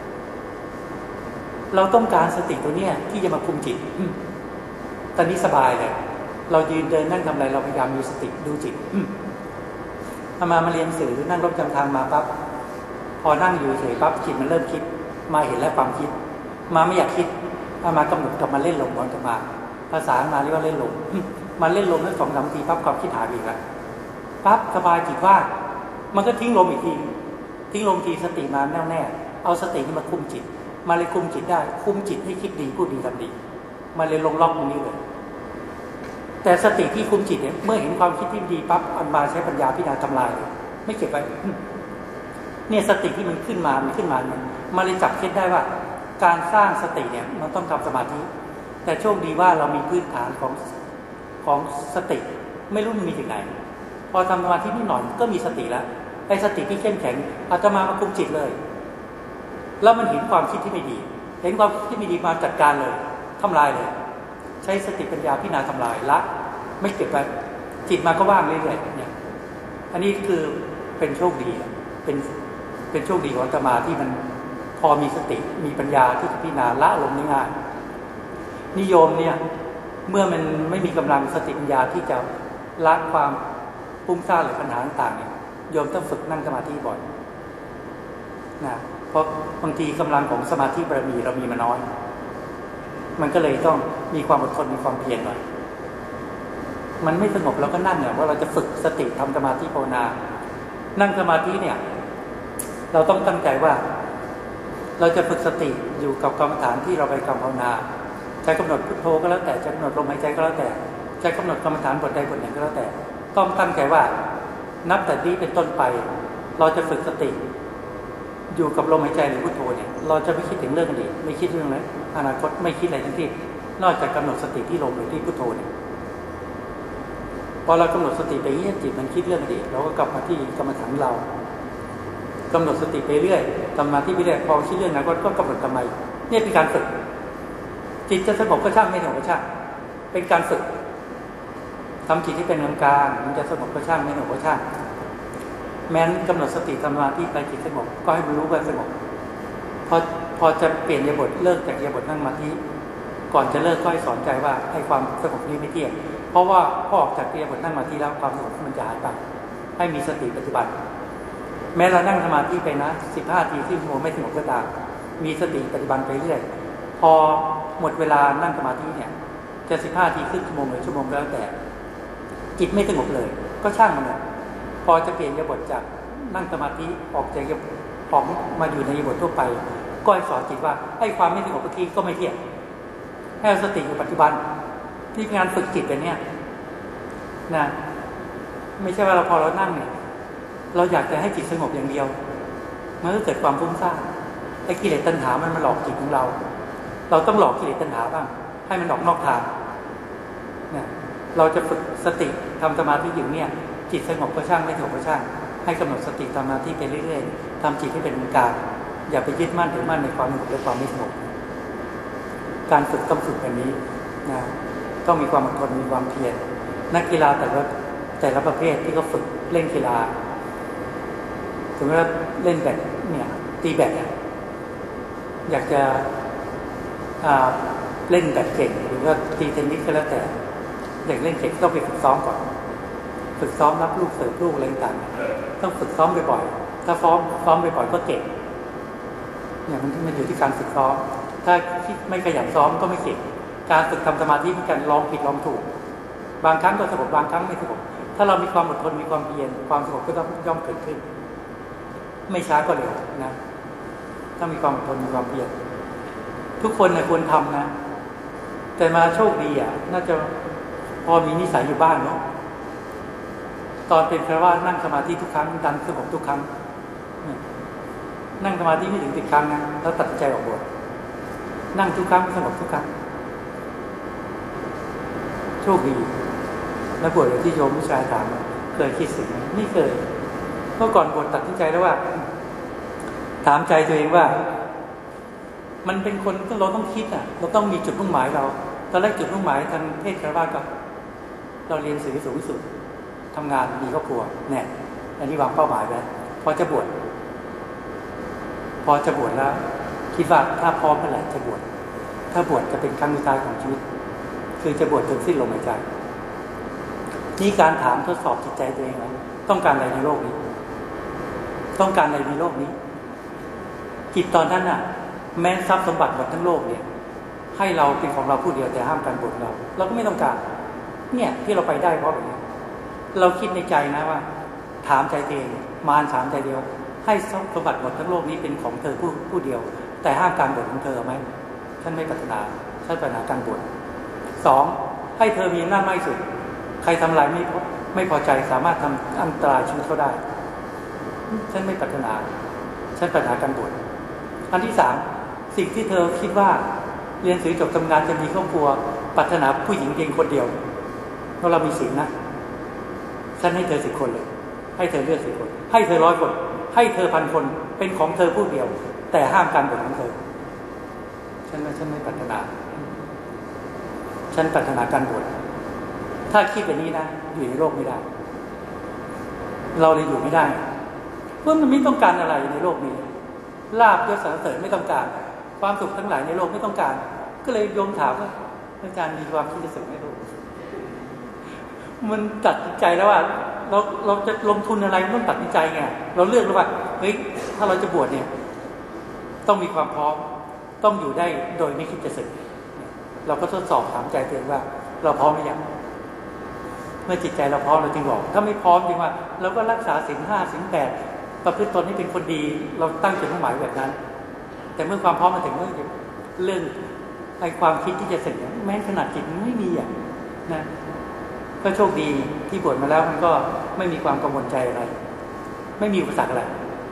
เราต้องการสติตัวเนี้ยที่จะมาคุมจิตตอนนี้สบายเลยเรายืนเดินนั่งทำอะไรเราพยายามมีสติดูจิตถ้ามามาเรียนหนังสือนั่งรถจำทางมาปั๊บพอนั่งอยู่เฉยปั๊บจิตมันเริ่มคิดมาเห็นแล้วความคิดมาไม่อยากคิดมามากำหนดกลับมาเล่นลมก่อนจะมาภาษามาเรียกว่าเล่นลมมาเล่นลมแล้วสองสามทีปั๊บความคิดหายไปอีกแล้วปั๊บสบายจิตว่างมันก็ทิ้งลมอีกทีทิ้งลมทีสติมาแน่วแน่เอาสตินี่มาคุมจิตมาเลยคุมจิตได้คุมจิตให้คิดดีพูดดีทำดีมาเลยลงล็อกตรงนี้เลยแต่สติที่คุมจิตเนี่ยเมื่อเห็นความคิดที่ดีปั๊บอันมาใช้ปัญญาพิจารณาทำลายเลยไม่เก็บไว้เนี่ยสติที่มันขึ้นมามันขึ้นมาเนี่ยมาเลยจับเคล็ดได้ว่าการสร้างสติเนี่ยมันต้องทำสมาธิแต่โชคดีว่าเรามีพื้นฐานของของสติไม่รู้มันมีจากไหนอทำสมาธินิดหน่อยก็มีสติแล้วไอ้สติที่เข้มแข็งอาตมามาคุมจิตเลยแล้วมันเห็นความคิดที่ไม่ดีเห็นความคิดที่ไม่ดีมาจัดการเลยทำลายเลยใช้สติปัญญาพิจารณาทำลายละไม่เก็บไว้จิตมาก็ว่างเรื่อยๆเนี่ยอันนี้คือเป็นโชคดีเป็นเป็นโชคดีของอาตมาที่มันพอมีสติมีปัญญาที่จะพิจารณาละลงง่ายๆนิยมเนี่ยเมื่อมันไม่มีกำลังสติปัญญาที่จะละความฟุ้งซ่านหรือปัญหาต่างๆเนี่ยโยมต้องฝึกนั่งสมาธิบ่อยนะเพราะบางทีกำลังของสมาธิบารมีเรามีมาน้อยมันก็เลยต้องมีความอดทนมีความเพียรหน่อยมันไม่สงบเราก็นั่งเนี่ยว่าเราจะฝึกสติทำสมาธิภาวนานั่งสมาธิเนี่ยเราต้องตั้งใจว่าเราจะฝึกสติอยู่กับกรรมฐานที่เราไปกรรมภาวนาใช้กำหนดพุทโธก็แล้วแต่ใช้กำหนดลมหายใจก็แล้วแต่ใช้กำหนดกรรมฐานบทใดบทหนึ่งก็แล้วแต่ต้องตั้งใจว่านับแต่นี้เป็นต้นไปเราจะฝึกสติอยู่กับลมหายใจหรือพุทโธเนี่ยเราจะไม่คิดถึงเรื่องอดีตไม่คิดเรื่องอะไรอนาคตไม่คิดอะไรทั้งสิ้นนอกจากกำหนดสติที่ลมหรือที่พุทโธเนี่ยพอเรากำหนดสติไปเรื่อยจิตมันคิดเรื่องอดีตเราก็กลับมาที่กรรมฐานเรากำหนดสติไปเรื่อยทำมาที่ไปเรื่อยพอคิดเรื่องอนาคตก็กำหนดทำไมเนี่ยเป็นการฝึกจิตจะสงบก็ช่างไม่สงบก็ช่างเป็นการฝึกทำจิตที่เป็นกลางกลางมันจะสงบก็ช่างไม่สงบก็ช่างแม้นกำหนดสติทำมาที่ไปจิตสงบก็ให้มันรู้ว่าสงบพอพอจะเปลี่ยนอิริยาบถเลิกจากอิริยาบถนั่งสมาธิก่อนจะเลิกก็ให้สอนใจว่าให้ความสงบนี้ไม่เที่ยงเพราะว่าพอออกจากอิริยาบถนั่งสมาธิแล้วความสงบมันจะหายไปให้มีสติปัจจุบันแม้เรานั่งสมาธิไปนะสิบห้านาทีที่โมไม่สงบก็ตามมีสติปัจจุบันไปเรื่อยพอหมดเวลานั่งสมาธิเนี่ยจะสิบห้านาทีครึ่งชั่วโมงหรือชั่วโมงก็แล้วแต่จิตไม่สงบเลยก็ช่างมันเลยพอจะเปลี่ยนอิริยาบถจากนั่งสมาธิออกจากอิริยาบถออกมาอยู่ในอิริยาบถทั่วไปก็ให้สอนจิตว่าให้ความไม่สงบเมื่อกี้ก็ไม่เที่ยงให้สติอยู่ปัจจุบันที่งานฝึกจิตแบบนี้นะไม่ใช่ว่าเราพอเรานั่งเนี่ยเราอยากจะให้จิตสงบอย่างเดียวมันก็เกิดความฟุ้งซ่านไอ้กิเลสตัณหามันมาหลอกจิตของเราเราต้องหลอกกิเลสตัณหาบ้างให้มันออกนอกทางเนี่ยเราจะฝึกสติทำสมาธิอยู่เนี่ยจิตสงบก็ช่างไม่สงบก็ช่างให้กำหนดสติทำสมาธิไปเรื่อยๆทำจิตให้เป็นกลางอย่าไปยึดมั่นถือมั่นในความสงบและความไม่สงบการฝึกต้องฝึกแบบนี้นะต้องมีความอดทนมีความเพียรนักกีฬาแต่ละแต่ละประเภทที่เขาฝึกเล่นกีฬาสมมติว่าเล่นแบดเนี่ยตีแบดเนี่ยอยากจะเล่นแบดเก่งหรือว่าตีเทนนิสก็แล้วแต่อยากเล่นเก่งต้องไปฝึกซ้อมก่อนฝึกซ้อมรับลูกเสิร์ฟลูกอะไรต่างๆต้องฝึกซ้อมบ่อยๆถ้าซ้อมซ้อมบ่อยๆก็เก่งเนี่ยมันมันอยู่ที่การฝึกซ้อมถ้าไม่ขยันซ้อมก็ไม่เก่งการฝึกทำสมาธิเป็นการลองผิดลองถูกบางครั้งก็สงบบางครั้งไม่สงบถ้าเรามีความอดทนมีความเพียรความสงบก็ต้องย่อมเกิดขึ้นไม่ช้าก็เร็วนะถ้ามีความอดทนมีความเพียรทุกคนนะควรทำนะแต่มาโชคดีอ่ะน่าจะพอมีนิสัยอยู่บ้านเนาะตอนเป็นคฤหัสถ์นั่งสมาธิทุกครั้งดันสงบทุกครั้งนั่งสมาธิไม่ถึงสิบครั้งนะแล้วตัดใจออกบวชนั่งทุกครั้งสงบทุกครั้งโชคดีแล้วบวชที่โยมผู้ชายถามเคยคิดสิ่งนี้ไม่เคยเมื่อก่อนบวชตัดสินใจแล้วว่าถามใจตัวเองว่ามันเป็นคนเราต้องคิดอ่ะเราต้องมีจุดมุ่งหมายเราตอนแรกจุดมุ่งหมายทางเพศคฤหัสถ์ก็เราเรียนสื่อสูงสุดทำงานมีครอบครัวเนี่ยอันนี้วางเป้าหมายไว้พอจะบวชพอจะบวชแล้วคิดว่าถ้าพร้อมเมื่อไหร่จะบวชถ้าบวชจะเป็นครั้งสุดท้ายของชีวิตคือจะบวชจนสิ้นลมหายใจนี่การถามทดสอบจิตใจตัวเองว่าต้องการอะไรในโลกนี้ต้องการอะไรในโลกนี้จิตตอนนั้นน่ะแม้ทรัพย์สมบัติหมดทั้งโลกเนี่ยให้เราเป็นของเราผู้เดียวแต่ห้ามการบวชเราเราก็ไม่ต้องการเนี่ยที่เราไปได้เพราะแบบนี้เราคิดในใจนะว่าถามใจตัวเองมารถามใจเดียวให้ทรัพย์สมบัติหมดทั้งโลกนี้เป็นของเธอผู้ผู้เดียวแต่ห้ามการบวชของเธอไหมฉันไม่ปรารถนาฉันปรารถนาการบวชสองให้เธอมีอำนาจมากที่สุดใครทำลายไม่ไม่พอใจสามารถทำอันตรายชีวิตเขาได้ฉันไม่ปรารถนาฉันปรารถนาการบวชอันที่สามสิ่งที่เธอคิดว่าเรียนสื่อจบทำงานจะมีครอบครัวปรารถนาผู้หญิงเพียงคนเดียวเพราะเรามีศีลนะสฉันให้เธอสิบคนเลยให้เธอเลือกสิบคนให้เธอร้อยคนให้เธอพันคนเป็นของเธอผู้เดียวแต่ห้ามการบวชของเธอฉันไม่ฉันไม่ปรารถนาฉันปรารถนาการบวชถ้าคิดแบบนี้นะอยู่ในโลกไม่ได้เราเลยอยู่ไม่ได้เพราะมันไม่ต้องการอะไรในโลกนี้ลาภยศสรรเสริญไม่ต้องการความสุขทั้งหลายในโลกไม่ต้องการก็เลยโยมถามว่าอาจารย์มีความคิดจะสึกไม่รู้มันตัดสินใจแล้วว่าเราเราจะลงทุนอะไรมันต้องตัดสินใจไงเราเลือกแล้วว่าเฮ้ยถ้าเราจะบวชเนี่ยต้องมีความพร้อมต้องอยู่ได้โดยไม่คิดจะสึกเราก็ทดสอบถามใจตัวเองว่าเราพร้อมหรือยังเมื่อจิตใจเราพร้อมเราจึงบอกถ้าไม่พร้อมจริงว่าเราก็รักษาศีลห้าศีลแปดประพฤติตนให้เป็นคนดีเราตั้งจุดมุ่งหมายแบบนั้นแต่เมื่อความพร้อมมาถึงเรื่องเรื่องไอ้ความคิดที่จะสึกแม้ขนาดจิตมันไม่มีอ่ะนะก็โชคดีที่บวชมาแล้วมันก็ไม่มีความกังวลใจอะไรไม่มีอุปสรรคอะไร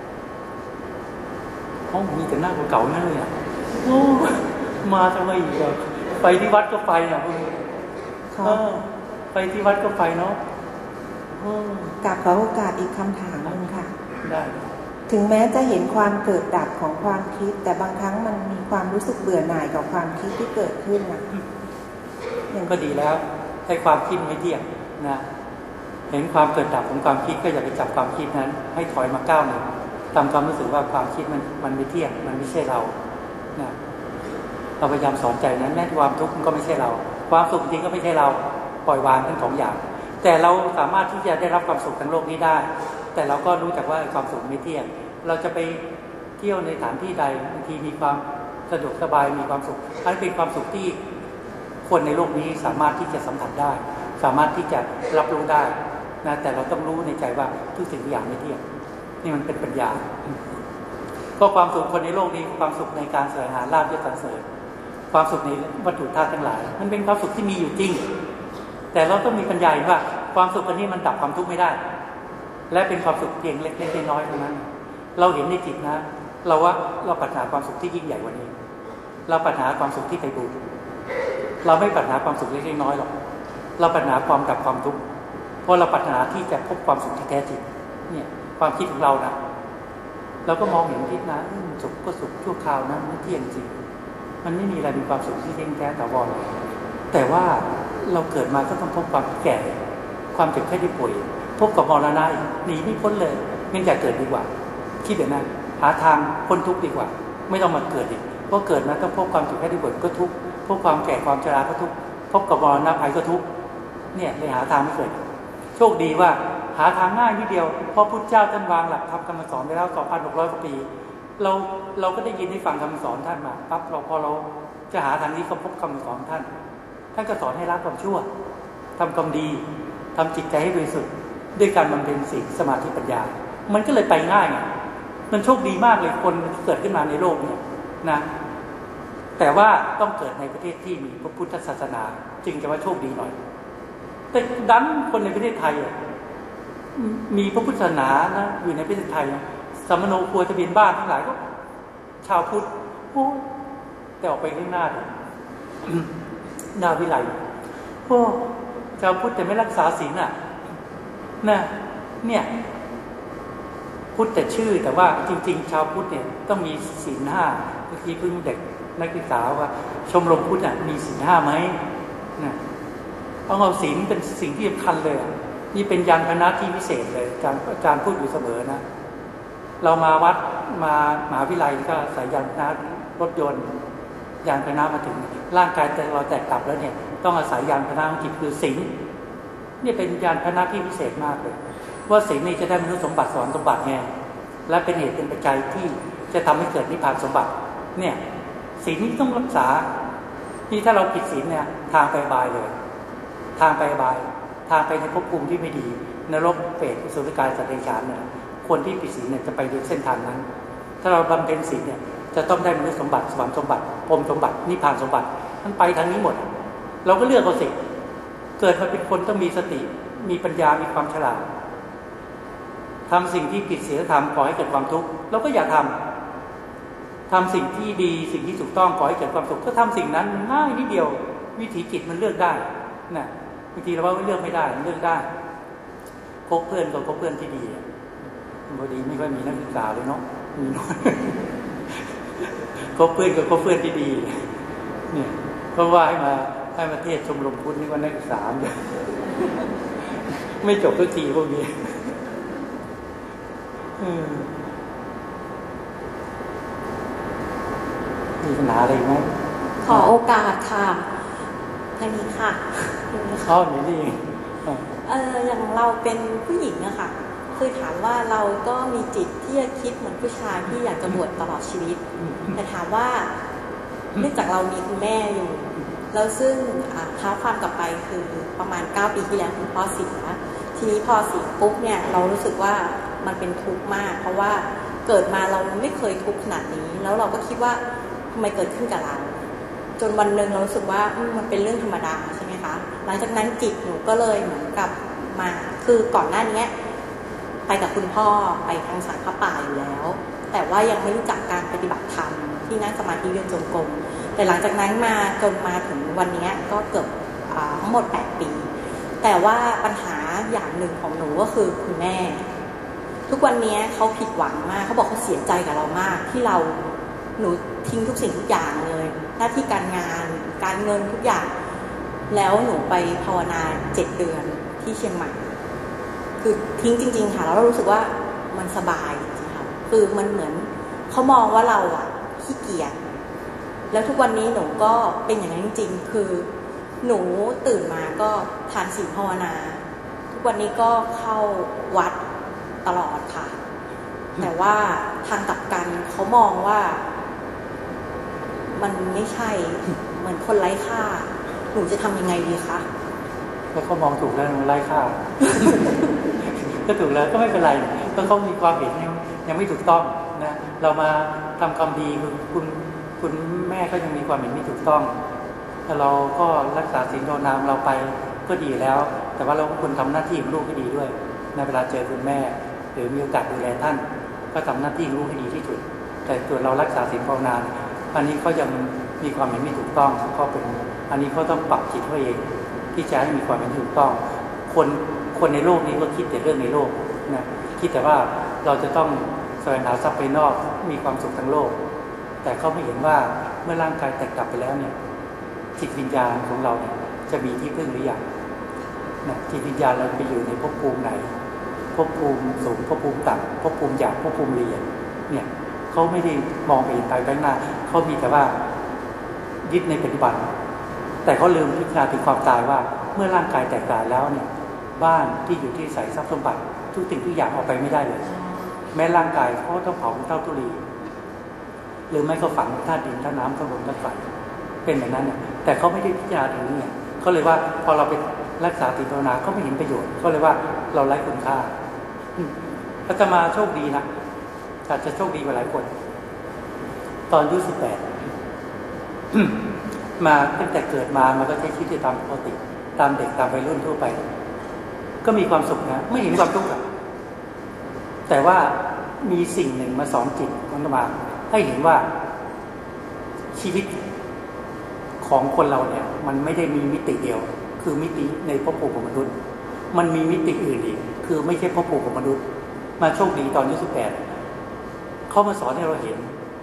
ห้องมีแต่หน้าเก่าๆนั่นเลยอ่ะโอ้มาทำไมอีกอะไปที่วัดก็ไปอ่ะเออไปที่วัดก็ไปเนาะกราบขอโอกาสอีกคำถามนึงค่ะได้ถึงแม้จะเห็นความเกิดดับของความคิดแต่บางครั้งมันมีความรู้สึกเบื่อหน่ายกับความคิดที่เกิดขึ้นนะก็ดีแล้วให้ความคิดไม่เที่ยงนะเห็นความเกิดดับของความคิดก็อย่าไปจับความคิดนั้นให้ถอยมาก้าวหนึ่งตามความรู้สึกว่าความคิดมันมันไม่เที่ยงมันไม่ใช่เรานะเราพยายามสอนใจนั้นแม้ความทุกข์มันก็ไม่ใช่เราความสุขจริงก็ไม่ใช่เราปล่อยวางทั้งสองอย่างแต่เราสามารถที่จะได้รับความสุขทั้งโลกนี้ได้แต่เราก็รู้จักว่าความสุขไม่เที่ยงเราจะไปเที่ยวในสถานที่ใดบางทีมีความสะดวกสบายมีความสุขอันเป็นความสุขที่คนในโลกนี้สามารถที่จะสัมผัสได้สามารถที่จะรับรู้ได้นะแต่เราต้องรู้ในใจว่าทุกสิ่งทุกอย่างไม่เที่ยงนี่มันเป็นปัญญาก็ความสุขคนในโลกนี้ความสุขในการแสวงหาลาภยศสรรเสริญความสุขในวัตถุธาตุทั้งหลายมันเป็นความสุขที่มีอยู่จริงแต่เราต้องมีปัญญาว่าความสุขอันนี้มันดับความทุกข์ไม่ได้และเป็นความสุขเพียงเล็กๆน้อยๆเท่านั้นเราเห็นในจิตนะเราว่าเราปรารถนาความสุขที่ยิ่งใหญ่กว่านี้เราปรารถนาความสุขที่ไพบูลย์เราไม่ปรารถนาความสุขเล็กๆน้อยๆหรอกเราปรารถนาความดับความทุกข์เพราะเราปรารถนาที่จะพบความสุขที่แท้จริงเนี่ยความคิดของเรานะเราก็มองเห็นทิศนะสุขก็สุขชั่วคราวนะไม่เที่ยงจริงมันไม่มีอะไรมีความสุขที่แท้แท้ถาวรแต่ว่าเราเกิดมาก็ต้องพบความแก่ความเจ็บแค่ที่ป่วยพบกับมรณะหนีไม่พ้นเลยงั้นอย่าเกิดดีกว่าคิดแบบนั้นหาทางพ้นทุกข์ดีกว่าไม่ต้องมาเกิดอีกเพราะเกิดมาต้องพบความเจ็บแค่ที่ป่วยก็ทุกข์พบความแก่ความชราก็ทุกข์พบกับมรณะภัยก็ทุกข์เนี่ยเลยหาทางไม่เกิดโชคดีว่าหาทางง่ายนิดเดียวเพราะพุทธเจ้าท่านวางหลักธรรมคำสอนไปแล้ว สองพันหกร้อย กว่าปีเราเราก็ได้ยินได้ฟังคำสอนท่านมาปั๊บเราพอเราจะหาทางนี้ก็พบคำสอนท่านท่านก็สอนให้ละความชั่วทำความดีทำจิตใจให้บริสุทธิ์ด้วยการบำเพ็ญศีลสมาธิปัญญามันก็เลยไปง่ายไงมันโชคดีมากเลยคนเกิดขึ้นมาในโลกนี้นะแต่ว่าต้องเกิดในประเทศที่มีพระพุทธศาสนาจึงจะว่าโชคดีหน่อยแต่ดันคนในประเทศไทยมีพระพุทธศาสนานะอยู่ในประเทศไทยสมโนครัวทะเบียนบ้านทั้งหลายก็ชาวพุทธโอ้แต่ออกไปข้างหน้าหน้าวิไลโอ้ชาวพุทธแต่ไม่รักษาศีลอ่ะนะเนี่ยพุทธแต่ชื่อแต่ว่าจริงๆชาวพุทธเนี่ยต้องมีศีลห้าเมื่อกี้เพิ่งเด็กนักศึกษาว่าชมรมพุทธอ่ะมีศีลห้าไหมนะเอาเอาศีลเป็นสิ่งที่สำคัญเลยนี่เป็นยานพาหนะที่พิเศษเลยอาจารย์อาจารย์พูดอยู่เสมอนะเรามาวัดมามหาวิทยาลัยก็ใส่ยานพาหนะรถยนต์ยานพาหนะมาถึงร่างกายแต่เราแตกตับแล้วเนี่ยต้องอาศัยยานพาหนะจิตคือศีลนี่เป็นยานพาหนะที่พิเศษมากเลยว่าศีลนี่จะได้มนุษย์สมบัติสวรรค์สมบัติไงและเป็นเหตุเป็นปัจจัยที่จะทำให้เกิดนิพพานสมบัติเนี่ยศีลนี้ต้องรักษาที่ถ้าเราผิดศีลเนี่ยทางไปบายเลยทางไปบายทางไปในภพภูมิที่ไม่ดีนรกเปรตอสุรกายสัตว์เดรัจฉานเนี่ยคนที่ผิดศีลเนี่ยจะไปในเส้นทางนั้นถ้าเราบำเพ็ญศีลเนี่ยจะต้องได้มนุษย์สมบัติสวรรค์สมบัติพรหมสมบัตินิพพานสมบัติมันไปทางนี้หมดเราก็เลือกเอาสิเกิดมาเป็นคนต้องมีสติมีปัญญามีความฉลาดทำสิ่งที่ผิดศีลธรรมก่อให้เกิดความทุกข์เราก็อย่าทำทำสิ่งที่ดีสิ่งที่ถูกต้องก่อให้เกิดความสุขก็ทำสิ่งนั้นง่ายนิดเดียววิถีจิตมันเลือกได้นะบางทีเราว่าเลือกไม่ได้เลือกได้คบเพื่อนก็คบเพื่อนที่ดีพอดีไม่ค่อยมีนักศึกษาเลยเนาะมีน้อยคบเพื่อนก็คบเพื่อนที่ดีเนี่ยเพราะว่าให้มาให้มาเทศชมรมพุทธนี่ว่านักศึกษาเนี่ยไม่จบทุกทีพวกนี้มีปัญหาอะไรไหมขอโอกาสค่ะทางนี้ค่ะอ๋อนี่นี่เอออย่างเราเป็นผู้หญิงอะค่ะคือถามว่าเราก็มีจิตที่จะคิดเหมือนผู้ชายที่อยากจะบวชตลอดชีวิตแต่ถามว่าเนื่องจากเรามีคุณแม่อยู่แล้วซึ่งเท้าความกลับไปคือประมาณเก้าปีที่แล้วคุณพ่อเสียทีนี้พอเสียปุ๊บเนี่ยเรารู้สึกว่ามันเป็นทุกข์มากเพราะว่าเกิดมาเราไม่เคยทุกข์ขนาดนี้แล้วเราก็คิดว่าทำไมเกิดขึ้นกับเราจนวันหนึ่งเรารู้สึกว่ามันเป็นเรื่องธรรมดาใช่ไหมคะหลังจากนั้นจิตหนูก็เลยเหมือนกับมาคือก่อนหน้านี้ไปกับคุณพ่อไปทางสายพระป่าอยู่แล้วแต่ว่ายังไม่รู้จักการปฏิบัติธรรมที่นั่งสมาธิเดินจงกรมแต่หลังจากนั้นมาจนมาถึงวันนี้ก็เกือบทั้งหมดแปดปีแต่ว่าปัญหาอย่างหนึ่งของหนูก็คือคุณแม่ทุกวันนี้เขาผิดหวังมากเขาบอกเขาเสียใจกับเรามากที่เราหนูทิ้งทุกสิ่งทุกอย่างเลยหน้าที่การงานการเงินทุกอย่างแล้วหนูไปภาวนาเจ็ดเดือนที่เชียงใหม่คือทิ้งจริงๆค่ะแล้วเรารู้สึกว่ามันสบายจริงๆค่ะคือมันเหมือนเขามองว่าเราอะขี้เกียจแล้วทุกวันนี้หนูก็เป็นอย่างนั้นจริงๆคือหนูตื่นมาก็ทานศีลภาวนาทุกวันนี้ก็เข้าวัดตลอดค่ะแต่ว่าทางกลับกันเขามองว่ามันไม่ใช่เหมือนคนไร้ค่าหนูจะทำยังไงดีคะแล้วเขามองถูกแล้วมันไร้ค่า ก็ถูกแล้วก็ไม่เป็นไรเพราะเขามีความเห็นยังยังไม่ถูกต้องนะเรามาทำความดีคุณคุณคุณแม่ก็ยังมีความเห็นไม่ถูกต้องแต่เราก็รักษาศีลภาวนาเราไปก็ดีแล้วแต่ว่าเราควรทำหน้าที่ของลูกให้ดีด้วยในเวลาเจอคุณแม่หรือมีโอกาสดูแลท่านก็ทำหน้าที่ของลูกให้ดีที่สุดแต่ตัวเรารักษาศีลภาวนาอันนี้เขายังมีความเห็นไม่ถูกต้องก็เป็นอันนี้เขาต้องปรับจิตเขาเองที่จะให้มีความเห็นถูกต้องคนคนในโลกนี้ก็คิดแต่เรื่องในโลกนะคิดแต่ว่าเราจะต้องแสวงหาทรัพย์ภายนอกมีความสุขทั้งโลกแต่เขาไม่เห็นว่าเมื่อร่างกายแตกดับไปแล้วเนี่ยจิตวิญญาณของเราเนี่ยจะมีที่พึ่งหรือยังนะจิตวิญญาณเราไปอยู่ในภพภูมิไหนภพภูมิสูงภพภูมิต่ำภพภูมิหยาบภพภูมิละเอียดเนี่ยเขาไม่ได้มองไปเห็นไปข้างหน้าเขามีแต่ว่ายึดในปัจจุบันแต่เขาลืมพิจารณาถึงความตายว่าเมื่อร่างกายแตกตายแล้วเนี่ยบ้านที่อยู่ที่ใส่ทรัพย์สมบัติทุกสิ่งทุกอย่างออกไปไม่ได้เลยแม้ร่างกายเขาต้องเผาเป็นเท่าตุลีหรือไม่ก็ฝังธาตุดินธาตุน้ำธาตุลมธาตุไฟเป็นแบบนั้นเนี่ยแต่เขาไม่ได้พิจารณาถึงนี่เขาเลยว่าพอเราไปรักษาศีลภาวนาก็ไม่เห็นประโยชน์เขาเลยว่าเราไร้คุณค่าอาตมาโชคดีนะอาจจะโชคดีกว่าหลายคนตอนอายุสิบแปดมาตั้งแต่เกิดมามันก็ใช้ชีวิตตามปกติตามเด็กตามวัยรุ่นทั่วไปก็มีความสุขนะไม่เห็นความทุกข์แต่ว่ามีสิ่งหนึ่งมาสอนจิตของอาตมาให้เห็นว่าชีวิตของคนเราเนี่ยมันไม่ได้มีมิติเดียวคือมิติในภพภูมิของมนุษย์มันมีมิติอื่นอีกคือไม่ใช่ภพภูมิของมนุษย์มาโชคดีตอนอายุสิบแปดเขามาสอนให้เราเห็น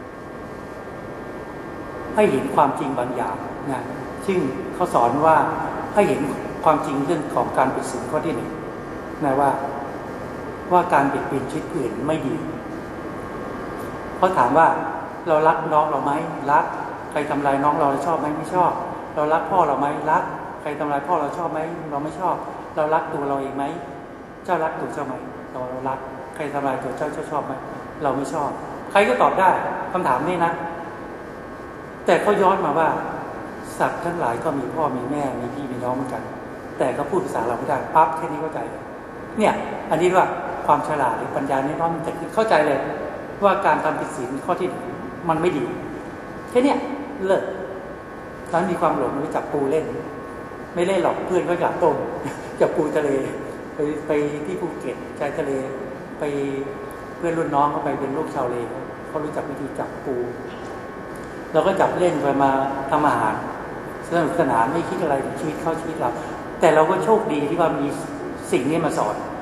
ให้เห็นความจริงบางอย่างนะซึ่งเขาสอนว่าให้เห็นความจริงเรื่องของการผิดศีลข้อที่หนึ่งนะว่าว่าการเบียดเบียนชีวิตอื่นไม่ดีเขาถามว่าเรารักน้องเราไหมรักใครทำลายน้องเราชอบไหมไม่ชอบเรารักพ่อเราไหมรักใครทำลายพ่อเราชอบไหมเราไม่ชอบเรารักตัวเราเองไหมเจ้ารักตัวเจ้าไหมเรารักใครทำลายตัวเจ้าเจ้าชอบไหมเราไม่ชอบใครก็ตอบได้คำถามนี้นะแต่เขาย้อนมาว่าสัตว์ทั้งหลายก็มีพ่อมีแม่มีพี่มีน้องเหมือนกันแต่ก็พูดภาษาเราไม่ได้ปั๊บแค่นี้เข้าใจเนี่ยอันนี้ว่าความฉลาดหรือปัญญาในน้อมจะเข้าใจเลยว่าการทำผิดศีลข้อที่มันไม่ดีแค่นี้เลิกตอนมีความหลงไปจับปูเล่นไม่เล่นหรอกเพื่อนก็อยากต้มจับปูทะเลไปไปที่ภูเก็ตชายทะเลไปเพื่อนรุ่นน้องเขาไปเป็นลูกชาวเลเขารู้จักวิธีจับปูเราก็จับเล่นไปมาทำอาหารสนุกสนานไม่คิดอะไรชีวิตเข้าชีวิตเราแต่เราก็โชคดีที่ว่ามีสิ่งนี้มาสอน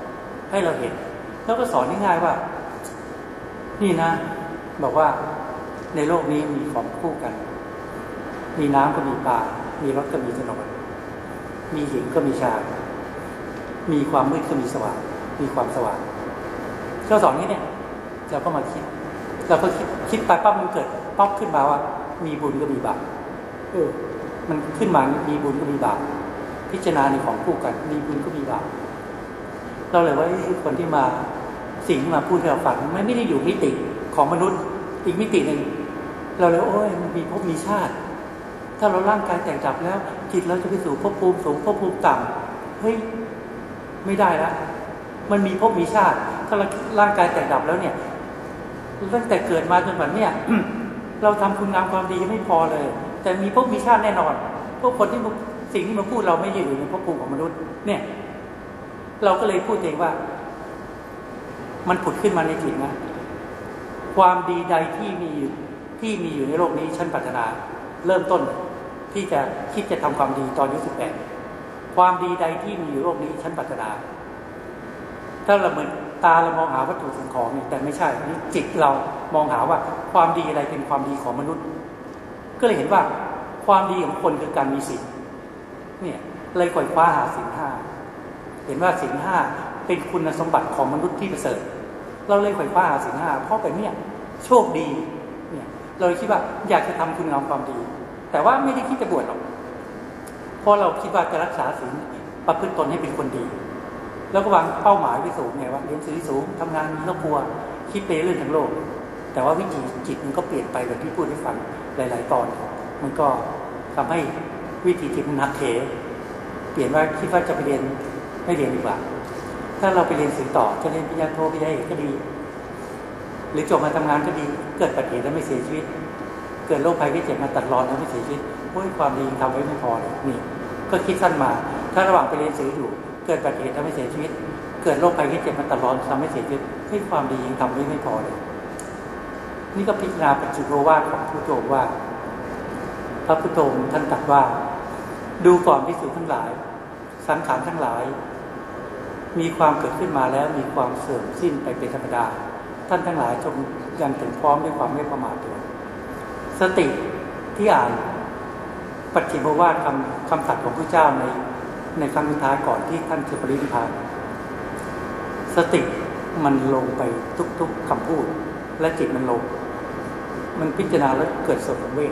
ให้เราเห็นแล้วก็สอนง่ายๆว่านี่นะบอกว่าในโลกนี้มีของคู่กันมีน้ำก็มีปลามีรถก็มีถนนมีหญิงก็มีชายมีความมืดก็มีสว่างมีความสว่างเราสอนนี้เนี่ยเราก็มาคิดเราก็คิดคิดไปปั๊บมันเกิดป๊อกขึ้นมาว่ามีบุญก็มีบาปเออมันขึ้นมามีบุญก็มีบาปพิจารณาในของคู่กันมีบุญก็มีบาปเราเลยว่าคนที่มาสิ่งที่มาพูดให้เราฟังมันไม่ได้อยู่มิติของมนุษย์อีกมิติหนึ่งเราเลยโอ้ยมันมีภพมีชาติถ้าเราร่างกายแตกดับแล้วจิตเราจะไปสู่ภพภูมิสูงภพภูมิต่ำเฮ้ยไม่ได้แล้วมันมีภพมีชาติถ้าเราร่างกายแตกดับแล้วเนี่ยตั้งแต่เกิดมาจนวันเนี้ย เราทำคุณงามความดียังไม่พอเลยแต่มีภพมีชาติแน่นอนพวกคนที่สิ่งที่มาพูดเราไม่อยู่ในภพภูมิของมนุษย์เนี่ยเราก็เลยพูดเองว่ามันผุดขึ้นมาในจิตนะความดีใดที่มีที่มีอยู่ในโลกนี้ฉันปรารถนาเริ่มต้นที่จะคิดจะทำความดีตอนอายุสิบแปดความดีใดที่มีอยู่โลกนี้ฉันปรารถนาถ้าเราเหมือนตาเรามองหาวัตถุสิ่งของนี่แต่ไม่ใช่นี่จิตเรามองหาว่าความดีอะไรเป็นความดีของมนุษย์ก็เลยเห็นว่าความดีของคนคือการมีศีลเนี่ยเลยค่อยคว้าหาศีลห้าเห็นว่าศีลห้าเป็นคุณสมบัติของมนุษย์ที่ประเสริฐเราเลยค่อยคว้าหาศีลห้าเพราะเป็นเนี่ยโชคดีเนี่ยเราคิดว่าอยากจะทำคุณงามความดีแต่ว่าไม่ได้คิดจะบวชหรอกเพราะเราคิดว่าจะรักษาศีลประพฤติตนให้เป็นคนดีแล้วก็วางเป้าหมายไว้สูงไงว่าเรียนสูงสูงทำงานมีครอบครัวคิดไปเรื่องทั้งโลกแต่ว่าวิถีจิตมันก็เปลี่ยนไปแบบที่พูดให้ฟังหลายๆตอนมันก็ทำให้วิถีจิตมันหักเหเปลี่ยนว่าคิดว่าจะไปเรียนไม่เรียนดีกว่าถ้าเราไปเรียนสื่อต่อจะเรียนปริญญาโทปริญญาเอกก็ดีหรือจบมาทำงานก็ดีเกิดอุบัติเหตุแล้วไม่เสียชีวิตเกิดโรคภัยไข้เจ็บมาตัดรอนแล้วไม่เสียชีวิตโอ้ยความดีทำไว้ไม่พอเลยนี่ก็คิดสั้นมาถ้าระหว่างไปเรียนสื่ออยู่เกิดอุบัติเหตุทำให้เสียชีวิตเกิดโรคภัยไข้เจ็บมาตัดรอนทำให้เสียชีวิตให้ความดียังทำไว้ไม่พอเลยนี่ก็พิจารณาปัจจุบันว่าของพุทโธว่าพระพุทโธท่านตรัสว่าดูก่อนภิกษุทั้งหลายสังขารทั้งหลายมีความเกิดขึ้นมาแล้วมีความเสื่อมสิ้นไปเป็นธรรมดาท่านทั้งหลายจงยังถึงพร้อมด้วยความไม่ประมาทเถิดสติที่อ่านปัจฉิมวาทคำคำสัตย์ของพระเจ้าในในครั้งสุดท้ายก่อนที่ท่านจะปรินิพพานสติมันลงไปทุกๆคำพูดและจิตมันลงมันพิจารณาแล้วเกิดโสตสังเวช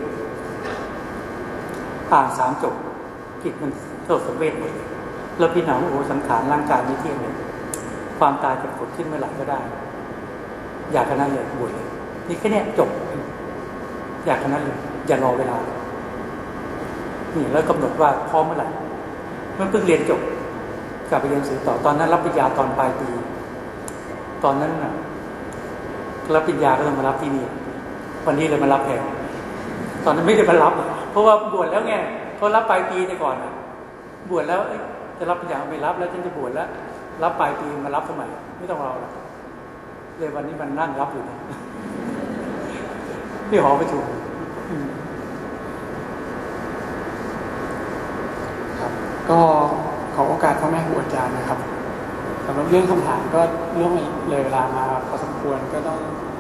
อ่านสามจบจิตมันโสตสังเวชหมดเลยเราพิจารณาว่าโอ้สังขารร่างกายไม่เที่ยงเลยความตายจะเกิดขึ้นเมื่อไหร่ก็ได้อยากขนาดเลยบวชเลยนี่แค่นี้จบอยากขนาดเลยอย่ารอเวลานี่แล้วกำหนดว่าพร้อมเมื่อไหร่เมื่อเพิ่งเรียนจบกลับไปเรียนสื่อต่อตอนนั้นรับปริญญาตอนปลายปีตอนนั้นน่ะรับปริญญาก็เลยมารับที่นี่วันนี้เลยมารับแทนตอนนั้นไม่ได้มารับเพราะว่าบวชแล้วไงเขารับปลายปีแต่ก่อนน่ะบวชแล้วจะรับปริญญาไม่รับแล้วฉันจะบวชแล้วรับปลายปีมารับสมัยไม่ต้องรอแล้วเลยวันนี้มันนั่งรับอยู่นะที่หอประชุมครับก็ขอโอกาสพ่อแม่ครูอาจารย์นะครับสำหรับเรื่องคำถามก็เรื่องเลยเวลามาพอสมควรก็ต้อง